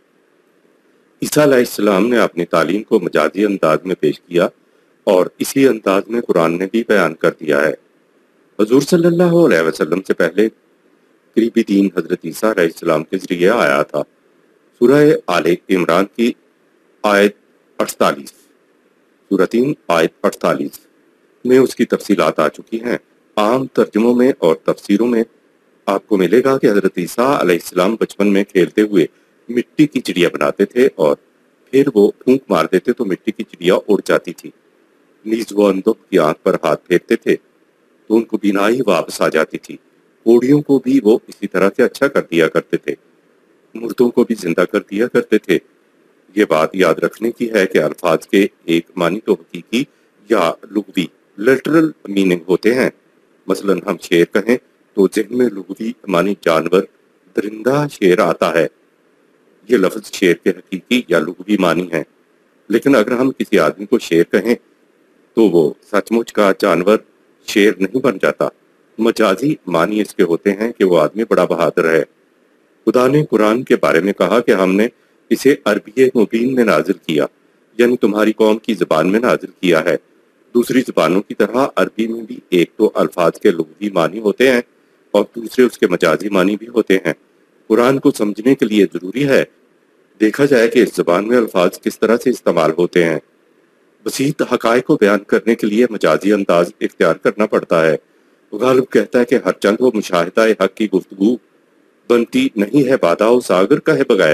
عیسیٰ علیہ السلام نے اپنی تعلیم کو مجازی انداز میں پیش کیا اور اسی انداز میں قرآن نے بھی بیان کر دیا ہے۔ حضور صلی اللہ علیہ وسلم سے پہلے قریبی دین حضرت عیسیٰ علیہ السلام کے ذریعے آیا تھا۔ سورہ آل عمران کی آیت 48 سورہ 3 آیت 48 میں اس کی تفصیلات آ چکی ہیں۔ عام ترجموں میں اور تفسیروں میں آپ کو ملے گا کہ حضرت عیسیٰ علیہ السلام بچپن میں کھیلتے ہوئے مٹی کی چڑیا بناتے تھے اور پھر وہ پھونک مار دیتے تو مٹی کی چڑیا اڑ جاتی تھی۔ نیز وہ اندھوں کی آنکھ پر ہاتھ پھیرتے تھے تو ان کو بینائی واپس آ جاتی تھی۔ کوڑیوں کو بھی وہ اسی طرح سے اچھا کر دیا کرتے تھے، مردوں کو بھی زندہ کر دیا کرتے تھے۔ یہ بات یاد رکھنے کی ہے کہ الفاظ کے ایک معنی تو حقیقی یا لغوی لٹرل میننگ ہوتے ہیں۔ مثلا ہم شیر کہیں تو ذہن میں لغوی معنی جانور، درندہ، شیر آتا ہے۔ یہ لفظ شیر کے حقیقی یا لغوی معنی ہیں، لیکن اگر ہم کسی آدمی کو شیر کہیں تو وہ سچ مچ کا جانور شیر نہیں بن جاتا۔ مجازی معنی اس کے ہوتے ہیں کہ وہ آدمی بڑا بہادر ہے۔ خدا نے قرآن کے بارے میں کہا کہ ہم نے اسے عربی مبین میں نازل کیا، یعنی تمہاری قوم کی زبان میں نازل کیا ہے۔ دوسری زبانوں کی طرح عربی میں بھی ایک تو الفاظ کے لغوی معنی ہوتے ہیں اور دوسرے اس کے مجازی معنی بھی ہوتے ہیں۔ قرآن کو سمجھنے کے لیے ضروری ہے دیکھا جائے کہ اس زبان میں الفاظ کس طرح سے استعمال ہوتے ہیں۔ بسیط حقائق کو بیان کرنے کے لیے مجازی انداز اختیار کرنا پڑتا ہے۔ غالب کہتا ہے کہ ہر چند وہ مشاہدہ حق کی گفتگو بنتی نہیں ہے بادہ و ساگر کہے بغیر،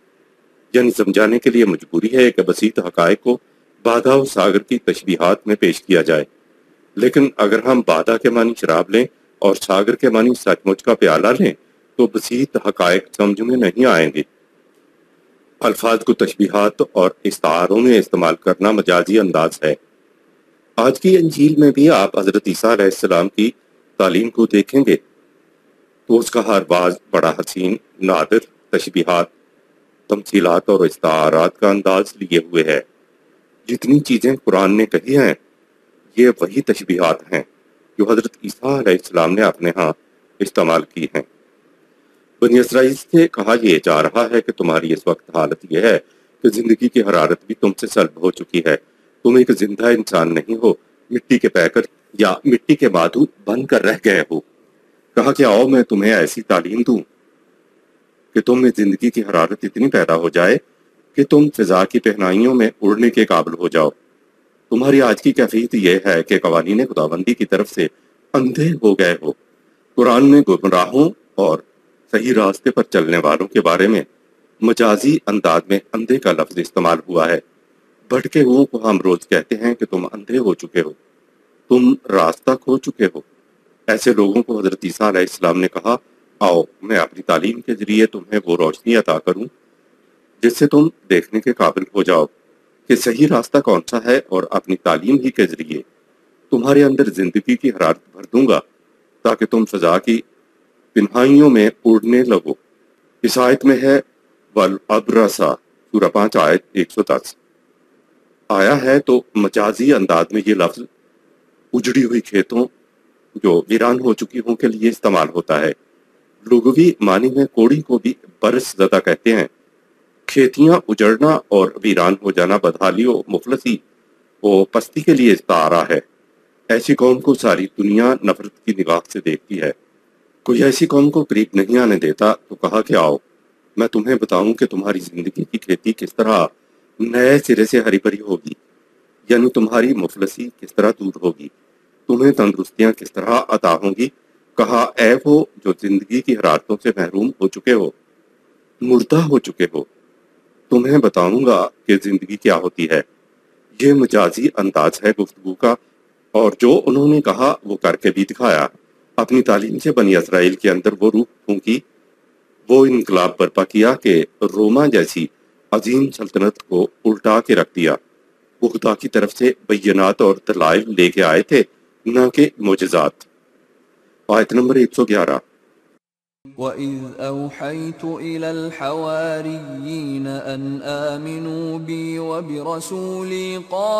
یعنی سمجھانے کے لیے مجبوری ہے کہ بسیط حقائق کو بادہ و ساگر کی تشبیہات میں پیش کیا جائے۔ لیکن اگر ہم بادہ کے معنی شراب لیں اور ساگر کے معنی سچ مچ کا پیالہ لیں تو بسیط حقائق سمجھ میں نہیں آئیں گے۔ الفاظ کو تشبیہات اور استعاروں میں استعمال کرنا مجازی انداز ہے۔ آج کی انجیل میں بھی آپ حضرت عیسیٰ علیہ السلام کی تعلیم کو دیکھیں گے تو اس کا ہر باز بڑا حسین، نادر تشبیہات، تمثیلات اور استعارات کا انداز لیے ہوئے ہے۔ جتنی چیزیں قرآن نے کہی ہیں یہ وہی تشبیہات ہیں جو حضرت عیسیٰ علیہ السلام نے اپنے ہاں استعمال کی ہیں۔ بنی اسرائیل سے کہا یہ جا رہا ہے کہ تمہاری اس وقت حالت یہ ہے کہ زندگی کی حرارت بھی تم سے سلب ہو چکی ہے۔ تم ایک زندہ انسان نہیں ہو، مٹی کے پیکر یا مٹی کے مادھو بن کر رہ گئے ہو۔ کہا کہ آؤ میں تمہیں ایسی تعلیم دوں کہ تم میں زندگی کی حرارت اتنی پیدا ہو جائے کہ تم فضا کی پہنائیوں میں اڑنے کے قابل ہو جاؤ۔ تمہاری آج کی کیفیت یہ ہے کہ قوانین خداوندی کی طرف سے اندھے ہو گئے ہو۔ قرآن میں گمراہوں اور صحیح راستے پر چلنے والوں کے بارے میں مجازی انداز میں اندھے کا لفظ استعمال ہوا ہے۔ بھٹکے ہوئوں کو ہم روز کہتے ہیں کہ تم اندھے ہو چکے ہو، تم راستہ کھو چکے ہو۔ ایسے لوگوں کو حضرت عیسیٰ علیہ السلام نے کہا آؤ میں اپنی تعلیم کے ذریعے تمہیں وہ روشنی عطا کروں جس سے تم دیکھنے کے قابل ہو جاؤ کہ صحیح راستہ کون سا ہے، اور اپنی تعلیم ہی کے ذریعے تمہارے اندر زندگی کی حرارت بھر دوں گا تاکہ تم فضا کی پنہائیوں میں اڑنے لگو۔ اس آیت میں ہے والابرسا سورہ 5 آیت 110 آیا ہے تو مجازی انداز میں یہ لفظ اجڑی ہوئی کھیتوں جو ویران ہو چکی ہوں کے لیے استعمال ہوتا ہے۔ لغوی معنی میں کوڑی کو بھی برس زدہ کہتے ہیں۔ کھیتیاں اجڑنا اور ویران ہو جانا بدحالی و مفلسی و پستی کے لیے استعارہ ہے۔ ایسی قوم کو ساری دنیا نفرت کی نگاہ سے دیکھتی ہے۔ کوئی ایسی قوم کو قریب نہیں آنے دیتا تو کہا کہ آؤ میں تمہیں بتاؤں کہ تمہاری زندگی کی کھیتی کس طرح نئے سرے سے ہری بھری ہوگی، یعنی تمہاری مفلسی کس طرح دور ہوگی، تمہیں تندرستیاں کس طرح عطا ہوں گی۔ کہا اے وہ جو زندگی کی حرارتوں سے محروم ہو چکے ہو، مردہ ہو چکے ہو، تمہیں بتاؤں گا کہ زندگی کیا ہوتی ہے۔ یہ مجازی انداز ہے گفتگو کا، اور جو انہوں نے کہا وہ کر کے بھی دکھایا۔ اپنی تعلیم سے بنی اسرائیل کے اندر وہ روح پھونکی، وہ انقلاب برپا کیا کہ روما جیسی عظیم سلطنت کو الٹا کے رکھ دیا۔ وہ خدا کی طرف سے بینات اور دلائل لے کے آئے تھے، نہ کہ معجزات۔ آیت نمبر 111 وَإِذْ أَوْحَيْتُ إِلَى الْحَوَارِيِّينَ أَنْ آمِنُوا بِي وَبِرَسُولِي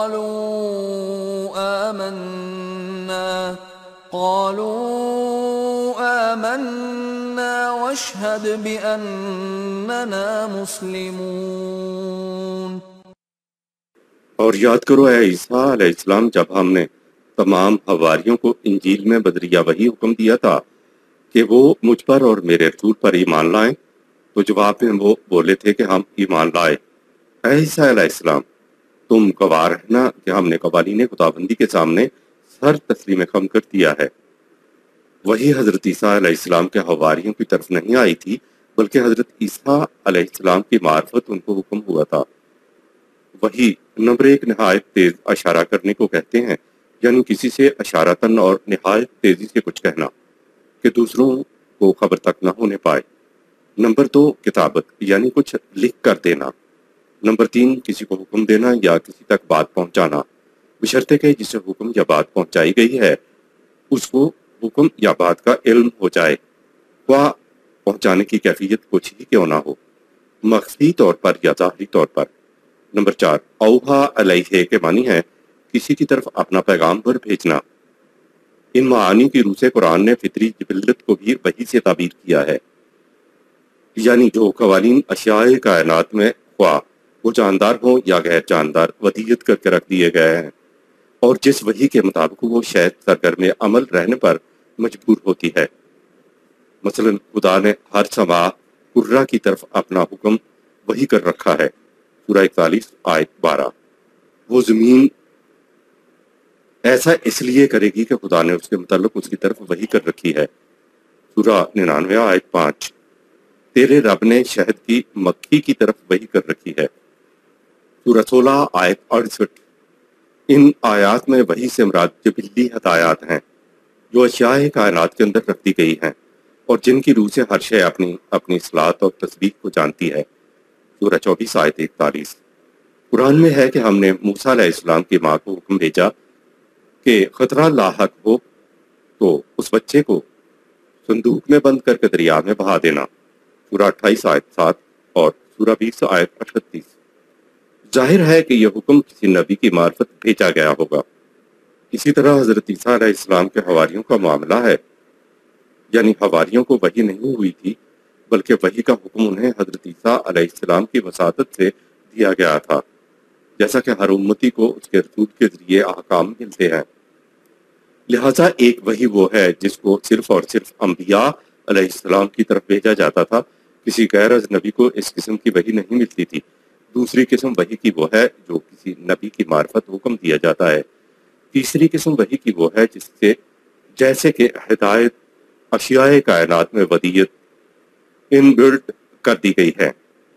قَالُوا آمَنَّا وَاشْهَدْ بِأَنَّنَا مُسْلِمُونَ۔ اور یاد کرو اے عیسیٰ علیہ السلام، جب ہم نے تمام حواریوں کو انجیل میں بدریہ وحی حکم دیا تھا کہ وہ مجھ پر اور میرے رسول پر ایمان لائیں، تو جواب میں وہ بولے تھے کہ ہم ایمان لائے۔ اے عیسیٰ علیہ السلام، تم گواہ رہنا کہ ہم نے قوانین خداوندی کے سامنے سر تسلیم خم کر دیا ہے۔ وہی حضرت عیسیٰ علیہ السلام کے حواریوں کی طرف نہیں آئی تھی، بلکہ حضرت عیسیٰ علیہ السلام کی معرفت ان کو حکم ہوا تھا۔ وہی نمبر ایک نہایت تیز اشارہ کرنے کو کہتے ہیں، یعنی کسی سے اشارتاً اور نہایت تیزی سے کچھ کہنا کہ دوسروں کو خبر تک نہ ہونے پائے۔ نمبر دو کتابت، یعنی کچھ لکھ کر دینا۔ نمبر تین کسی کو حکم دینا یا کسی تک بات پہنچانا، بشرطے کہ جسے حکم یا بات پہنچائی گئی ہے اس کو حکم یا بات کا علم ہو جائے، خواہ پہنچانے کی کیفیت کچھ ہی کیوں نہ ہو، مخفی طور پر یا ظاہری طور پر۔ نمبر چار اوحا علیہ کے معنی ہے کسی کی طرف اپنا پیغام پر بھیجنا۔ ان معانی کی روح سے قرآن نے فطری جبلت کو بھی وحی سے تعبیر کیا ہے، یعنی جو قوانین اشیاء کائنات میں خواہ وہ جاندار ہوں یا غیر جاندار ودیت کر کے رکھ دیے گئے ہیں، اور جس وحی کے مطابق وہ شاید سرگرم عمل رہنے پر مجبور ہوتی ہے۔ مثلا خدا نے ہر سما قرہ کی طرف اپنا حکم وحی کر رکھا ہے، سورہ 41 آیت 12۔ وہ زمین ایسا اس لیے کرے گی کہ خدا نے اس کے متعلق اس کی طرف وحی کر رکھی ہے، سورہ 99 آیت 5۔ تیرے رب نے شہد کی مکھی کی طرف وحی کر رکھی ہے، سورہ 16 آیت 68۔ ان آیات میں وحی سے مراد جبلی ہدایات ہیں جو اشیاء کائنات کے اندر رکھ دی گئی ہیں اور جن کی روح سے ہر شے اپنی اصلاحات اور تصدیق کو جانتی ہے، سورہ 24 آیت 41۔ قرآن میں ہے کہ ہم نے موسیٰ علیہ السلام کی ماں کو حکم بھیجا کہ خطرہ لاحق ہو تو اس بچے کو صندوق میں بند کر کے دریا میں بہا دینا، سورہ 28 آیت 7 اور سورہ 20 آیت 38۔ ظاہر ہے کہ یہ حکم کسی نبی کی معرفت بھیجا گیا ہوگا۔ اسی طرح حضرت عیسیٰ علیہ السلام کے حواریوں کا معاملہ ہے، یعنی حواریوں کو وحی نہیں ہوئی تھی بلکہ وحی کا حکم انہیں حضرت عیسیٰ علیہ السلام کی وساطت سے دیا گیا تھا، جیسا کہ ہر امتی کو اس کے رسول کے ذریعے احکام ملتے ہیں۔ لہٰذا ایک وحی وہ ہے جس کو صرف اور صرف انبیاء علیہ السلام کی طرف بھیجا جاتا تھا، کسی غیر از نبی کو اس قسم کی وحی نہیں ملتی تھی۔ دوسری قسم وحی کی وہ ہے جو کسی نبی کی معرفت حکم دیا جاتا ہے۔ تیسری قسم وحی کی وہ ہے جس سے جیسے کہ ہدایت اشیاء کائنات میں ودیت ان بلٹ کر دی گئی ہے۔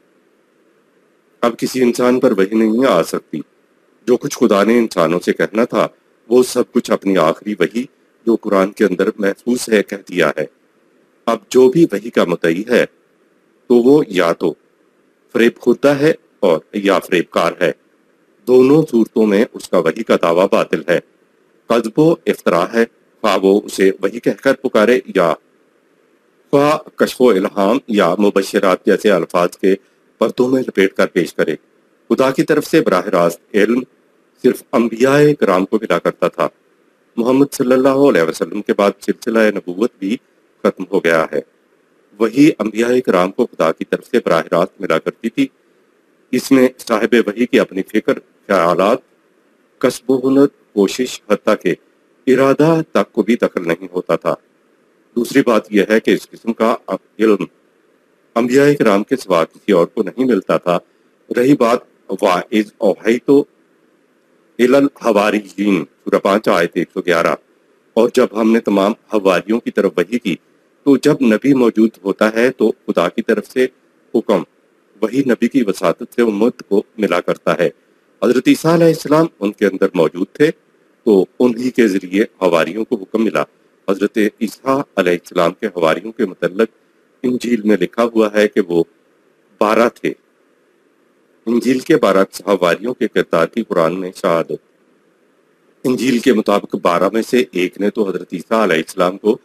اب کسی انسان پر وحی نہیں آ سکتی۔ جو کچھ خدا نے انسانوں سے کہنا تھا وہ سب کچھ اپنی آخری وحی جو قرآن کے اندر محفوظ ہے کہہ دیا ہے۔ اب جو بھی وحی کا مدعی ہے تو وہ یا تو فریب خوردہ ہے اور یا فریب کار ہے، دونوں صورتوں میں اس کا وحی کا دعویٰ باطل ہے، کذب و افتراء ہے، خواہ وہ اسے وحی کہہ کر پکارے یا خواہ کشف و الہام یا مبشرات جیسے الفاظ کے پردوں میں لپیٹ کر پیش کرے۔ خدا کی طرف سے براہ راست علم صرف انبیاء کرام کو ملا کرتا تھا۔ محمد صلی اللہ علیہ وسلم کے بعد سلسلہ نبوت بھی ختم ہو گیا ہے۔ وہی انبیاء کرام کو خدا کی طرف سے براہ راست ملا کرتی تھی۔ اس میں صاحب وحی کی اپنی فکر، خیالات، کسب و ہنر، کوشش، حتیٰ کہ ارادہ تک کو بھی دخل نہیں ہوتا تھا۔ دوسری بات یہ ہے کہ اس قسم کا علم انبیاء کرام کے سوا کسی اور کو نہیں ملتا تھا۔ رہی بات وَإِذْ أَوْحَيْتُ إِلَى الْحَوَارِيِّينَ سورہ 5 آیت 111، اور جب ہم نے تمام حواریوں کی طرف وحی کی، تو جب نبی موجود ہوتا ہے تو خدا کی طرف سے حکم وہی نبی کی وساطت سے امت کو ملا کرتا ہے۔ حضرت عیسیٰ علیہ السلام ان کے اندر موجود تھے تو انہی کے ذریعے حواریوں کو حکم ملا۔ حضرت عیسیٰ علیہ السلام کے حواریوں کے متعلق انجیل میں لکھا ہوا ہے کہ وہ 12 تھے۔ انجیل کے 12 حواریوں کے کردار کی قرآن میں شہادت۔ انجیل کے مطابق 12 میں سے ایک نے تو حضرت عیسیٰ علیہ السلام کو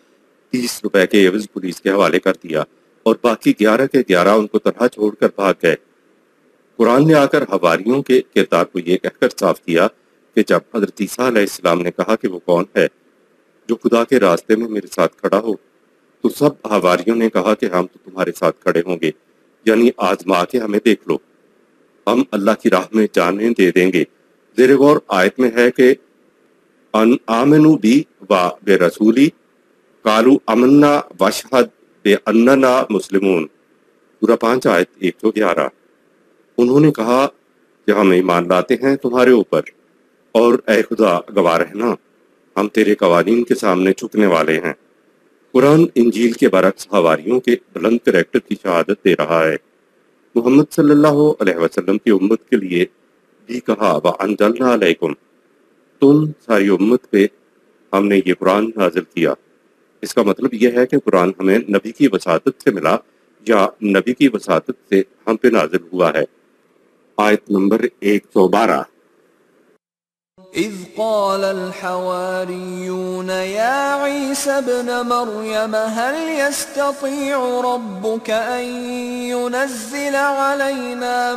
30 روپے کے عوض پولیس کے حوالے کر دیا اور باقی 11 کے 11 ان کو تنہا چھوڑ کر بھاگ گئے۔ قرآن نے آ کر حواریوں کے کردار کو یہ کہہ کر صاف کیا کہ جب حضرت عیسیٰ علیہ السلام نے کہا کہ وہ کون ہے جو خدا کے راستے میں میرے ساتھ کھڑا ہو، تو سب حواریوں نے کہا کہ ہم تو تمہارے ساتھ کھڑے ہوں گے، یعنی آزما کے ہمیں دیکھ لو، ہم اللہ کی راہ میں جانیں دے دیں گے۔ زیر غور آیت میں ہے کہ ان آمنو بی و بے رسولی قالو امنا واشہد بے اننا مسلمون، سورہ 5 آیت 111۔ انہوں نے کہا کہ ہم ایمان لاتے ہیں تمہارے اوپر، اور اے خدا گواہ رہنا ہم تیرے قوانین کے سامنے جھکنے والے ہیں۔ قرآن انجیل کے برعکس حواریوں کے بلند کریکٹر کی شہادت دے رہا ہے۔ محمد صلی اللہ علیہ وسلم کی امت کے لیے بھی کہا وَأَنزَلْنَا عَلَيْكُمْ، تم ساری امت پہ ہم نے یہ قرآن نازل کیا۔ اس کا مطلب یہ ہے کہ قرآن ہمیں نبی کی وساطت سے ملا یا نبی کی وساطت سے ہم پہ نازل ہوا ہے۔ آیت نمبر 112۔ إذ قال الحواريون يا عيسى ابن مريم هل يستطيع ربك أن ينزل علينا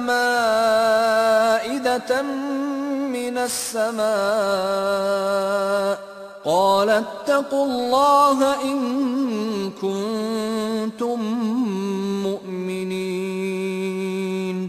مائدة من السماء قال اتقوا الله إن كنتم مؤمنين۔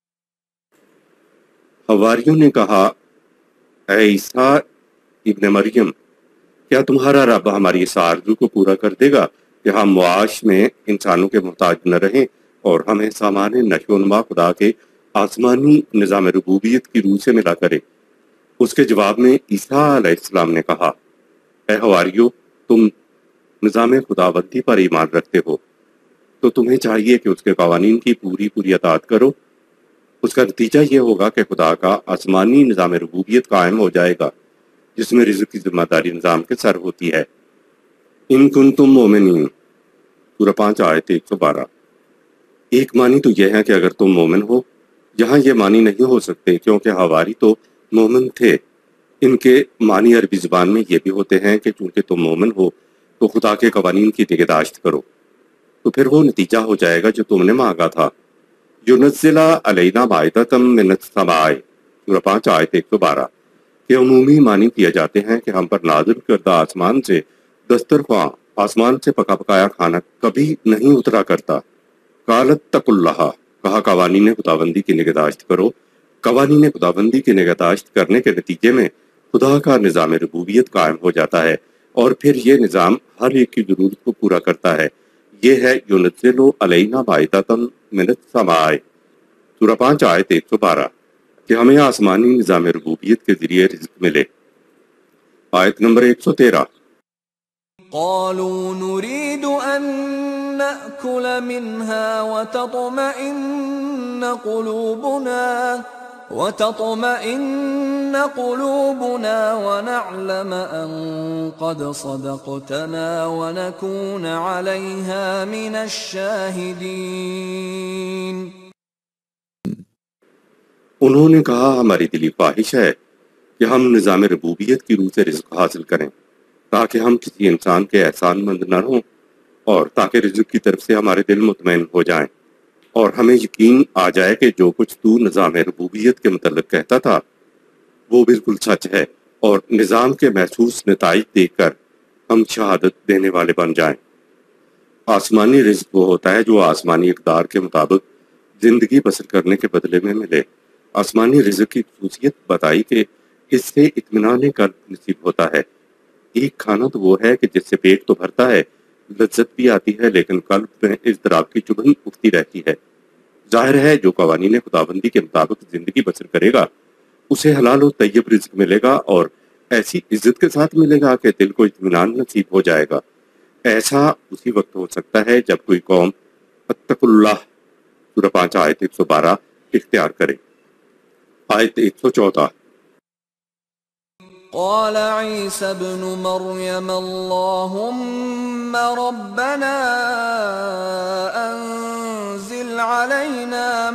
حواریوں نے کہا اے عیسیٰ ابن مریم، کیا تمہارا رب ہماری اس آرزو کو پورا کر دے گا کہ ہم معاش میں انسانوں کے محتاج نہ رہیں اور ہمیں سامان نشو و نما خدا کے آسمانی نظام ربوبیت کی روح سے ملا کرے؟ اس کے جواب میں عیسیٰ علیہ السلام نے کہا اے حواریو، تم نظام خداوندی پر ایمان رکھتے ہو تو تمہیں چاہیے کہ اس کے قوانین کی پوری اطاعت کرو۔ اس کا نتیجہ یہ ہوگا کہ خدا کا آسمانی نظام ربوبیت قائم ہو جائے گا جس میں رزق کی ذمہ داری نظام کے سر ہوتی ہے۔ ان کنتم مومنین، سورہ 5 آیت 112۔ ایک معنی تو یہ ہے کہ اگر تم مومن ہو، یہاں یہ معنی نہیں ہو سکتے کیونکہ حواری تو مومن تھے۔ ان کے معنی عربی زبان میں یہ بھی ہوتے ہیں کہ چونکہ تم مومن ہو تو خدا کے قوانین کی نگہداشت کرو، تو پھر وہ نتیجہ ہو جائے گا جو تم نے مانگا تھا۔ یُنَزِّلَ عَلَيْنَا مَائِدَةً مِّنَ السَّمَاءِ، سورہ 5 آیت 112 کے عمومی معنی کیے جاتے ہیں کہ ہم پر نازل کردہ آسمان سے دسترخواں، آسمان سے پکا پکایا کھانا کبھی نہیں اترا کرتا۔ قالت اتقوا اللہ، کہا قوانین خداوندی کی نگہداشت کرو۔ قوانین خداوندی کی نگہداشت کرنے کے نتیجے میں خدا کا نظام ربوبیت قائم ہو جاتا ہے اور پھر یہ نظام ہر ایک کی ضرورت کو پورا کرتا ہے۔ یہ ہے یُنَزِّلُ عَلَيْنَا مَائِدَةً مِّنَ السَّمَاءِ، سورہ 5 آیت 112 کہ ہمیں آسمانی نظام ربوبیت کے ذریعے رزق ملے۔ آیت نمبر 113۔ قالوا نريد أن نأكل منها وتطمئن قلوبنا ونعلم أن قد صدقتنا ونكون عليها من الشاهدين۔ انہوں نے کہا ہماری دلی خواہش ہے کہ ہم نظام ربوبیت کی روح سے رزق حاصل کریں تاکہ ہم کسی انسان کے احسان مند نہ ہوں، اور تاکہ رزق کی طرف سے ہمارے دل مطمئن ہو جائیں اور ہمیں یقین آ جائے کہ جو کچھ تو نظام ربوبیت کے متعلق کہتا تھا وہ بالکل سچ ہے، اور نظام کے محسوس نتائج دیکھ کر ہم شہادت دینے والے بن جائیں۔ آسمانی رزق وہ ہوتا ہے جو آسمانی اقدار کے مطابق زندگی بسر کرنے کے بدلے میں ملے۔ آسمانی رزق کی خصوصیت بتائی کہ اس سے اطمینان قلب نصیب ہوتا ہے۔ ایک کھانا تو وہ ہے کہ جس سے پیٹ تو بھرتا ہے، لذت بھی آتی ہے، لیکن قلب میں اضطراب کی چبھن اٹھتی رہتی ہے۔ ظاہر ہے جو قوانین خداوندی کے مطابق زندگی بسر کرے گا اسے حلال و طیب رزق ملے گا، اور ایسی عزت کے ساتھ ملے گا کہ دل کو اطمینان نصیب ہو جائے گا۔ ایسا اسی وقت ہو سکتا ہے جب کوئی قوم اتقوا اللہ، سورہ 5 آیت 112 اختیار کرے۔ آیت 114۔ قال عيسى ابن مريم اللهم ربنا أنزل علينا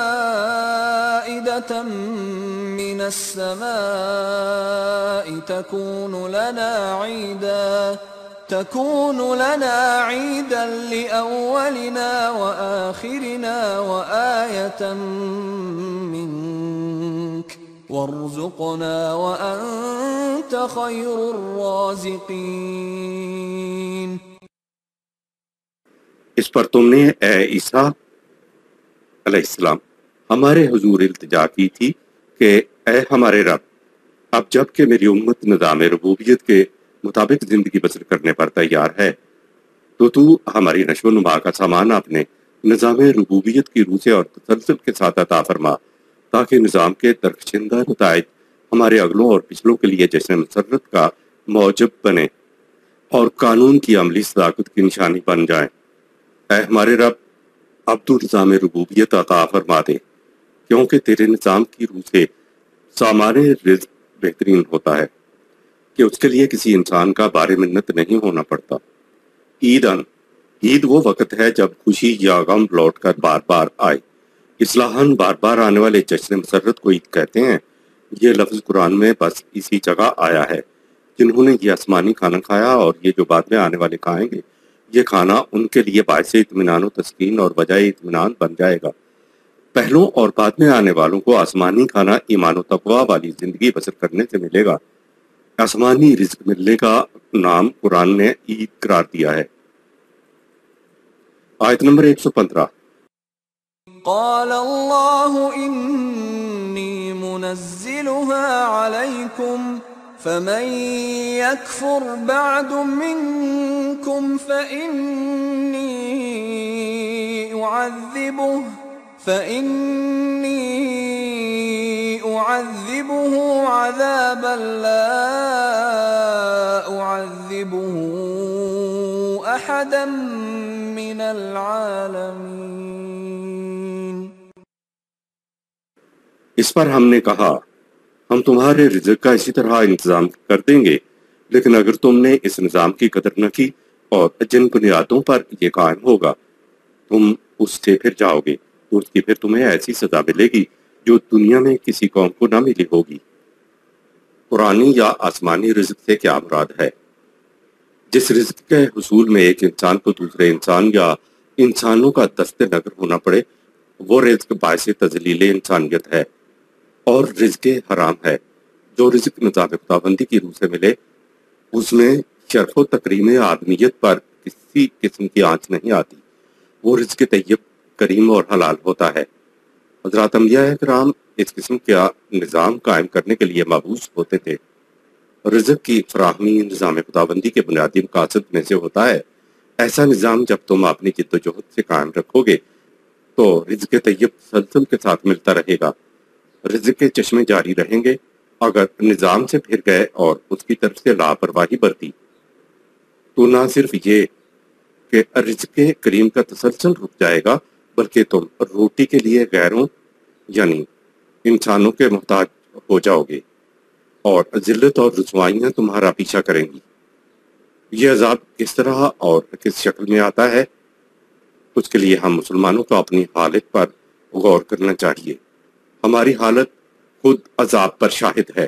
مائدة من السماء تكون لنا عيدا لأولنا وآخرنا وآية منك وارزقنا وأنت خير الرازقين۔ اس پر تم نے اے عیسیٰ علیہ السلام ہمارے حضور التجا کی تھی کہ اے ہمارے رب، اب جب کہ میری امت نظام ربوبیت کے مطابق زندگی بسر کرنے پر تیار ہے تو ہماری نشو و نما کا سامان اپنے نظام ربوبیت کی روح سے اور تسلسل کے ساتھ عطا فرما، تاکہ نظام کے درخشندہ نتائج ہمارے اگلوں اور پچھلوں کے لیے جشن مسرت کا موجب بنے اور قانون کی عملی صداقت کی نشانی بن جائیں۔ اے ہمارے رب، اب تو نظام ربوبیت عطا فرما دے، کیونکہ تیرے نظام کی روح سے سامان رزق بہترین ہوتا ہے کہ اس کے لیے کسی انسان کا بار منت نہیں ہونا پڑتا۔ عید وہ وقت ہے جب خوشی یا غم لوٹ کر بار بار آئے۔ اصلاحاً بار بار آنے والے جشن مسرت کو عید کہتے ہیں۔ یہ لفظ قرآن میں بس اسی جگہ آیا ہے۔ جنہوں نے یہ آسمانی کھانا کھایا اور یہ جو بعد میں آنے والے کھائیں گے، یہ کھانا ان کے لیے باعث اطمینان و تسکین اور وجہ اطمینان بن جائے گا۔ پہلوں اور بعد میں آنے والوں کو آسمانی کھانا ایمان و تقوی والی زندگی بسر کرنے سے ملے گا۔ آسمانی رزق ملنے کا نام قرآن نے عید قرار دیا ہے۔ آیت نمبر 115۔ قال الله إني منزلها عليكم فمن يكفر بعد منكم فإني أعذبه عذابا لا أعذبه أحدا من العالمين۔ اس پر ہم نے کہا ہم تمہارے رزق کا اسی طرح انتظام کر دیں گے، لیکن اگر تم نے اس نظام کی قدر نہ کی اور جن بنیادوں پر یہ قائم ہوگا تم اس سے پھر جاؤ گے تو اس کی پھر تمہیں ایسی سزا ملے گی جو دنیا میں کسی قوم کو نہ ملی ہوگی۔ قرآنی یا آسمانی رزق سے کیا مراد ہے؟ جس رزق کے حصول میں ایک انسان کو دوسرے انسان یا انسانوں کا دست نظر ہونا پڑے، وہ رزق باعث تذلیل انسانیت ہے اور رزق حرام ہے۔ جو رزق نظام خداوندی کی روح سے ملے اس میں شرف و تکریم آدمیت پر کسی قسم کی آنچ نہیں آتی، وہ رزق طیب، کریم اور حلال ہوتا ہے۔ حضرات انبیاء کرام اس قسم کا نظام قائم کرنے کے لیے مبعوث ہوتے تھے۔ رزق کی فراہمی نظام خداوندی کے بنیادی مقاصد میں سے ہوتا ہے۔ ایسا نظام جب تم اپنی جد و جہد سے قائم رکھو گے تو رزق طیب تسلسل کے ساتھ ملتا رہے گا، رزق کے چشمے جاری رہیں گے۔ اگر نظام سے پھر گئے اور اس کی طرف سے لاپرواہی برتی تو نہ صرف یہ کہ رزق کریم کا تسلسل رک جائے گا، بلکہ تم روٹی کے لیے غیروں یعنی انسانوں کے محتاج ہو جاؤ گے اور ذلت اور رسوائیاں تمہارا پیچھا کریں گی۔ یہ عذاب کس طرح اور کس شکل میں آتا ہے، اس کے لیے ہم مسلمانوں کو اپنی حالت پر غور کرنا چاہیے۔ ہماری حالت خود عذاب پر شاہد ہے۔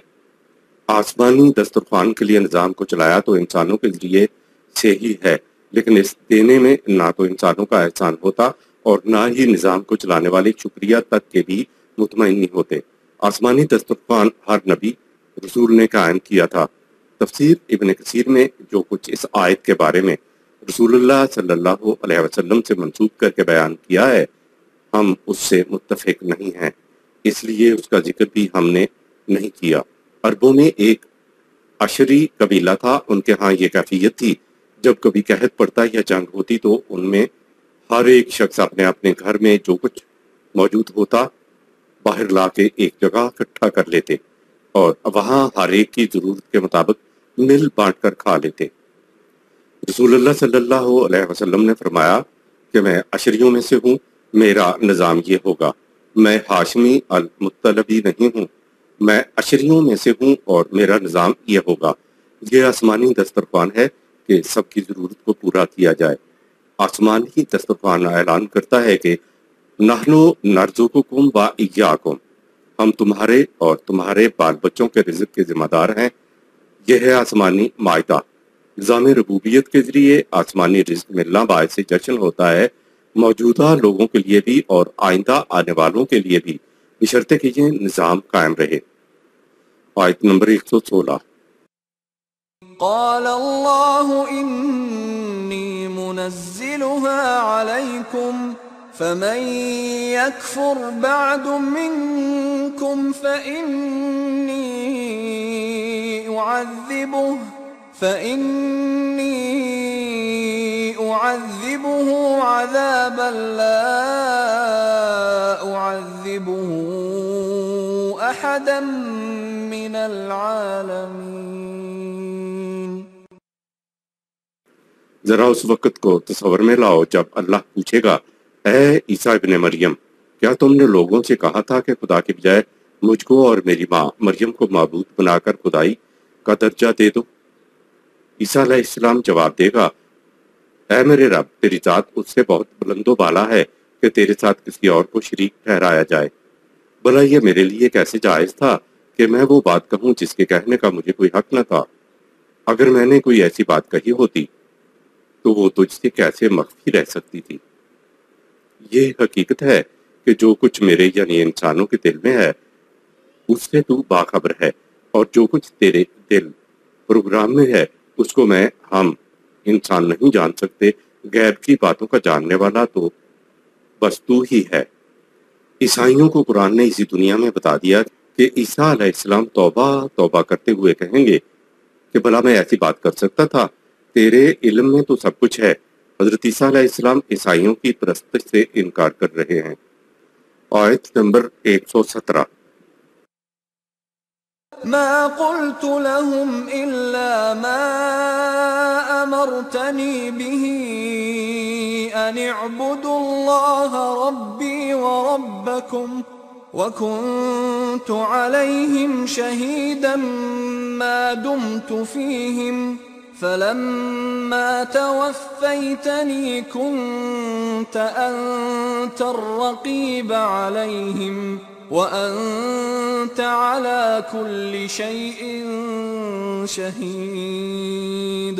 آسمانی دسترخوان کے لیے نظام کو چلایا تو انسانوں کے ذریعے سے ہی ہے، لیکن اس دینے میں نہ تو انسانوں کا احسان ہوتا اور نہ ہی نظام کو چلانے والے شکریہ تک کے بھی مطمئن نہیں ہوتے۔ آسمانی دسترخوان ہر نبی رسول نے قائم کیا تھا۔ تفسیر ابن کثیر میں جو کچھ اس آیت کے بارے میں رسول اللہ صلی اللہ علیہ وسلم سے منسوب کر کے بیان کیا ہے، ہم اس سے متفق نہیں ہیں، اس لیے اس کا ذکر بھی ہم نے نہیں کیا۔ عربوں میں ایک عشری قبیلہ تھا، ان کے ہاں یہ کیفیت تھی، جب کبھی قحط پڑتا یا جنگ ہوتی تو ان میں ہر ایک شخص اپنے اپنے گھر میں جو کچھ موجود ہوتا باہر لا کے ایک جگہ اکٹھا کر لیتے اور وہاں ہر ایک کی ضرورت کے مطابق مل بانٹ کر کھا لیتے۔ رسول اللہ صلی اللہ علیہ وسلم نے فرمایا کہ میں عشریوں میں سے ہوں، میرا نظام یہ ہوگا، میں ہاشمی المطلبی نہیں ہوں، میں عشریوں میں سے ہوں اور میرا نظام یہ ہوگا۔ یہ آسمانی دسترخوان ہے کہ سب کی ضرورت کو پورا کیا جائے۔ آسمانی دسترخوان اعلان کرتا ہے کہ نحنو نرزقکم و ایاکم، ہم تمہارے اور تمہارے بال بچوں کے رزق کے ذمہ دار ہیں۔ یہ ہے آسمانی مائدہ۔ نظام ربوبیت کے ذریعے آسمانی رزق ملنا باعث جشن ہوتا ہے، موجودہ لوگوں کے لیے بھی اور آئندہ آنے والوں کے لیے بھی، بشرطے کہ یہ نظام قائم رہے۔ آیت نمبر 116۔ قال الله إني منزلها عليكم فمن يكفر بعد منكم فإني أعذبه عذابا لا أعذبه أحدا من العالمين۔ ذرا اس وقت کو تصور میں لاؤ جب اللہ پوچھے گا، اے عیسیٰ ابن مریم، کیا تم نے لوگوں سے کہا تھا کہ خدا کے بجائے مجھ کو اور میری ماں مریم کو معبود بنا کر خدائی کا درجہ دے دو؟ عیسیٰ علیہ السلام جواب دے گا، اے میرے رب، تیری ذات اس سے بہت بلند و بالا ہے کہ تیرے ساتھ کسی اور کو شریک ٹھہرایا جائے۔ بھلا یہ میرے لیے کیسے جائز تھا کہ میں وہ بات کہوں جس کے کہنے کا مجھے کوئی حق نہ تھا؟ اگر میں نے کوئی ایسی بات کہی ہوتی تو وہ تجھ سے کیسے مخفی رہ سکتی تھی؟ یہ حقیقت ہے کہ جو کچھ میرے یعنی انسانوں کے دل میں ہے اس سے تو باخبر ہے، اور جو کچھ تیرے دل پروگرام میں ہے اس کو ہم انسان نہیں جان سکتے۔ غیب کی باتوں کا جاننے والا تو بس تو ہی ہے۔ عیسائیوں کو قرآن نے اسی دنیا میں بتا دیا کہ عیسیٰ علیہ السلام توبہ توبہ کرتے ہوئے کہیں گے کہ بھلا میں ایسی بات کر سکتا تھا؟ تیرے علم میں تو سب کچھ ہے۔ حضرت عیسیٰ علیہ السلام عیسائیوں کی پرستش سے انکار کر رہے ہیں۔ آیت نمبر 117۔ ما قلت لهم إلا ما أمرتني به أن اعبدوا الله ربي وربكم وكنت عليهم شهيدا ما دمت فيهم فلما توفيتني كنت أنت الرقيب عليهم وَأَنْتَ عَلَى كُلِّ شَيْءٍ شَهِيدٌ۔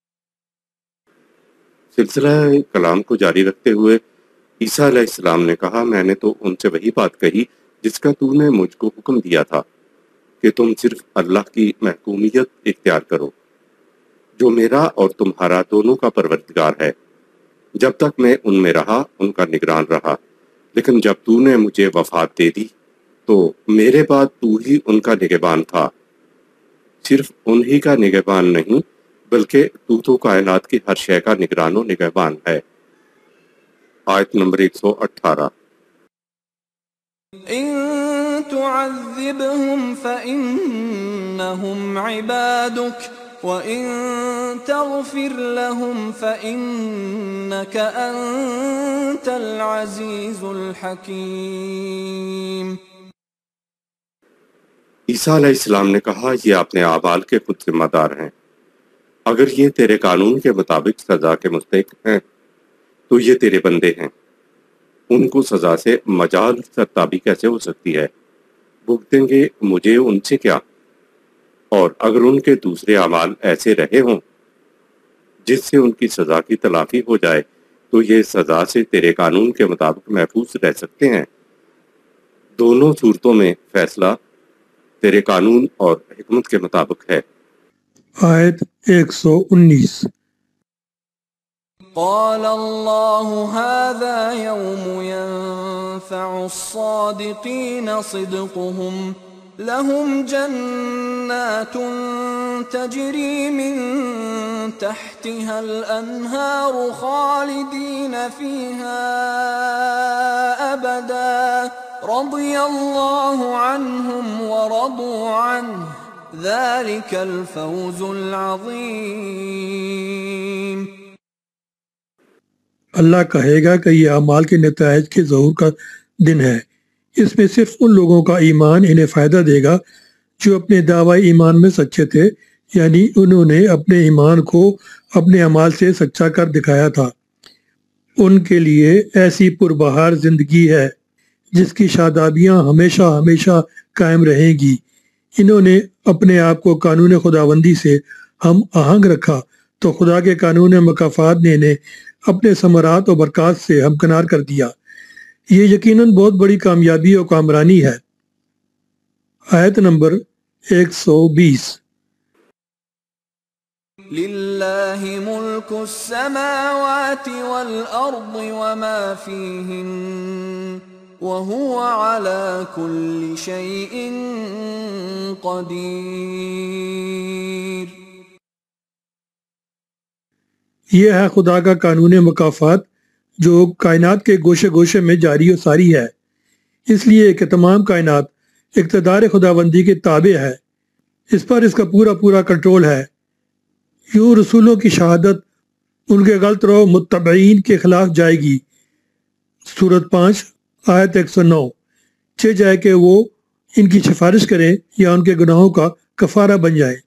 سلسلہ کلام کو جاری رکھتے ہوئے عیسیٰ علیہ السلام نے کہا، میں نے تو ان سے وہی بات کہی جس کا تو نے مجھ کو حکم دیا تھا کہ تم صرف اللہ کی محکومیت اختیار کرو جو میرا اور تمہارا دونوں کا پروردگار ہے۔ جب تک میں ان میں رہا ان کا نگران رہا، لیکن جب تو نے مجھے وفات دے دی تو میرے بعد تو ہی ان کا نگہبان تھا۔ صرف انہی کا نگہبان نہیں بلکہ تو کائنات کی ہر شے کا نگران و نگہبان ہے۔ آیت نمبر 118۔ إن تعذبهم فإنهم عبادك وإن تغفر لهم فإنك أنت العزيز الحكيم۔ عیسیٰ علیہ السلام نے کہا، یہ اپنے اعمال کے خود ذمہ دار ہیں۔ اگر یہ تیرے قانون کے مطابق سزا کے مستحق ہیں تو یہ تیرے بندے ہیں، ان کو سزا سے مجال سرتابی کیسے ہو سکتی ہے؟ بھگتیں گے مجھے ان سے کیا؟ اور اگر ان کے دوسرے اعمال ایسے رہے ہوں جس سے ان کی سزا کی تلافی ہو جائے تو یہ سزا سے تیرے قانون کے مطابق محفوظ رہ سکتے ہیں۔ دونوں صورتوں میں فیصلہ تیرے قانون اور حکمت کے مطابق ہے۔ آیت 119۔ قال الله هذا يوم ينفع الصادقين صدقهم لهم جنات تجري من تحتها الأنهار خالدين فيها أبدا رضي الله عنهم ورضوا عنه ذلك الفوز العظيم۔ اللہ کہے گا کہ یہ اعمال کے نتائج کے ظہور کا دن ہے۔ اس میں صرف ان لوگوں کا ایمان انہیں فائدہ دے گا جو اپنے دعوی ایمان میں سچے تھے، یعنی انہوں نے اپنے ایمان کو اپنے اعمال سے سچا کر دکھایا تھا۔ ان کے لیے ایسی پربہار زندگی ہے جس کی شادابیاں ہمیشہ ہمیشہ قائم رہیں گی۔ انہوں نے اپنے آپ کو قانون خداوندی سے ہم آہنگ رکھا تو خدا کے قانون مکافات نے انہیں اپنے ثمرات اور برکات سے ہمکنار کر دیا۔ یہ یقیناً بہت بڑی کامیابی اور کامرانی ہے۔ آیت نمبر 120۔ للہ ملک السماوات والارض وما فیہن وہو علی کل شیء قدیر۔ یہ ہے خدا کا قانون مکافات جو کائنات کے گوشے گوشے میں جاری و ساری ہے، اس لیے کہ تمام کائنات اقتدار خداوندی کے تابع ہے، اس پر اس کا پورا پورا کنٹرول ہے۔ یوں رسولوں کی شہادت ان کے غلط رو متبعین کے خلاف جائے گی۔ سورت 5 آیت 109۔ چہ جائے کہ وہ ان کی سفارش کریں یا ان کے گناہوں کا کفارہ بن جائیں۔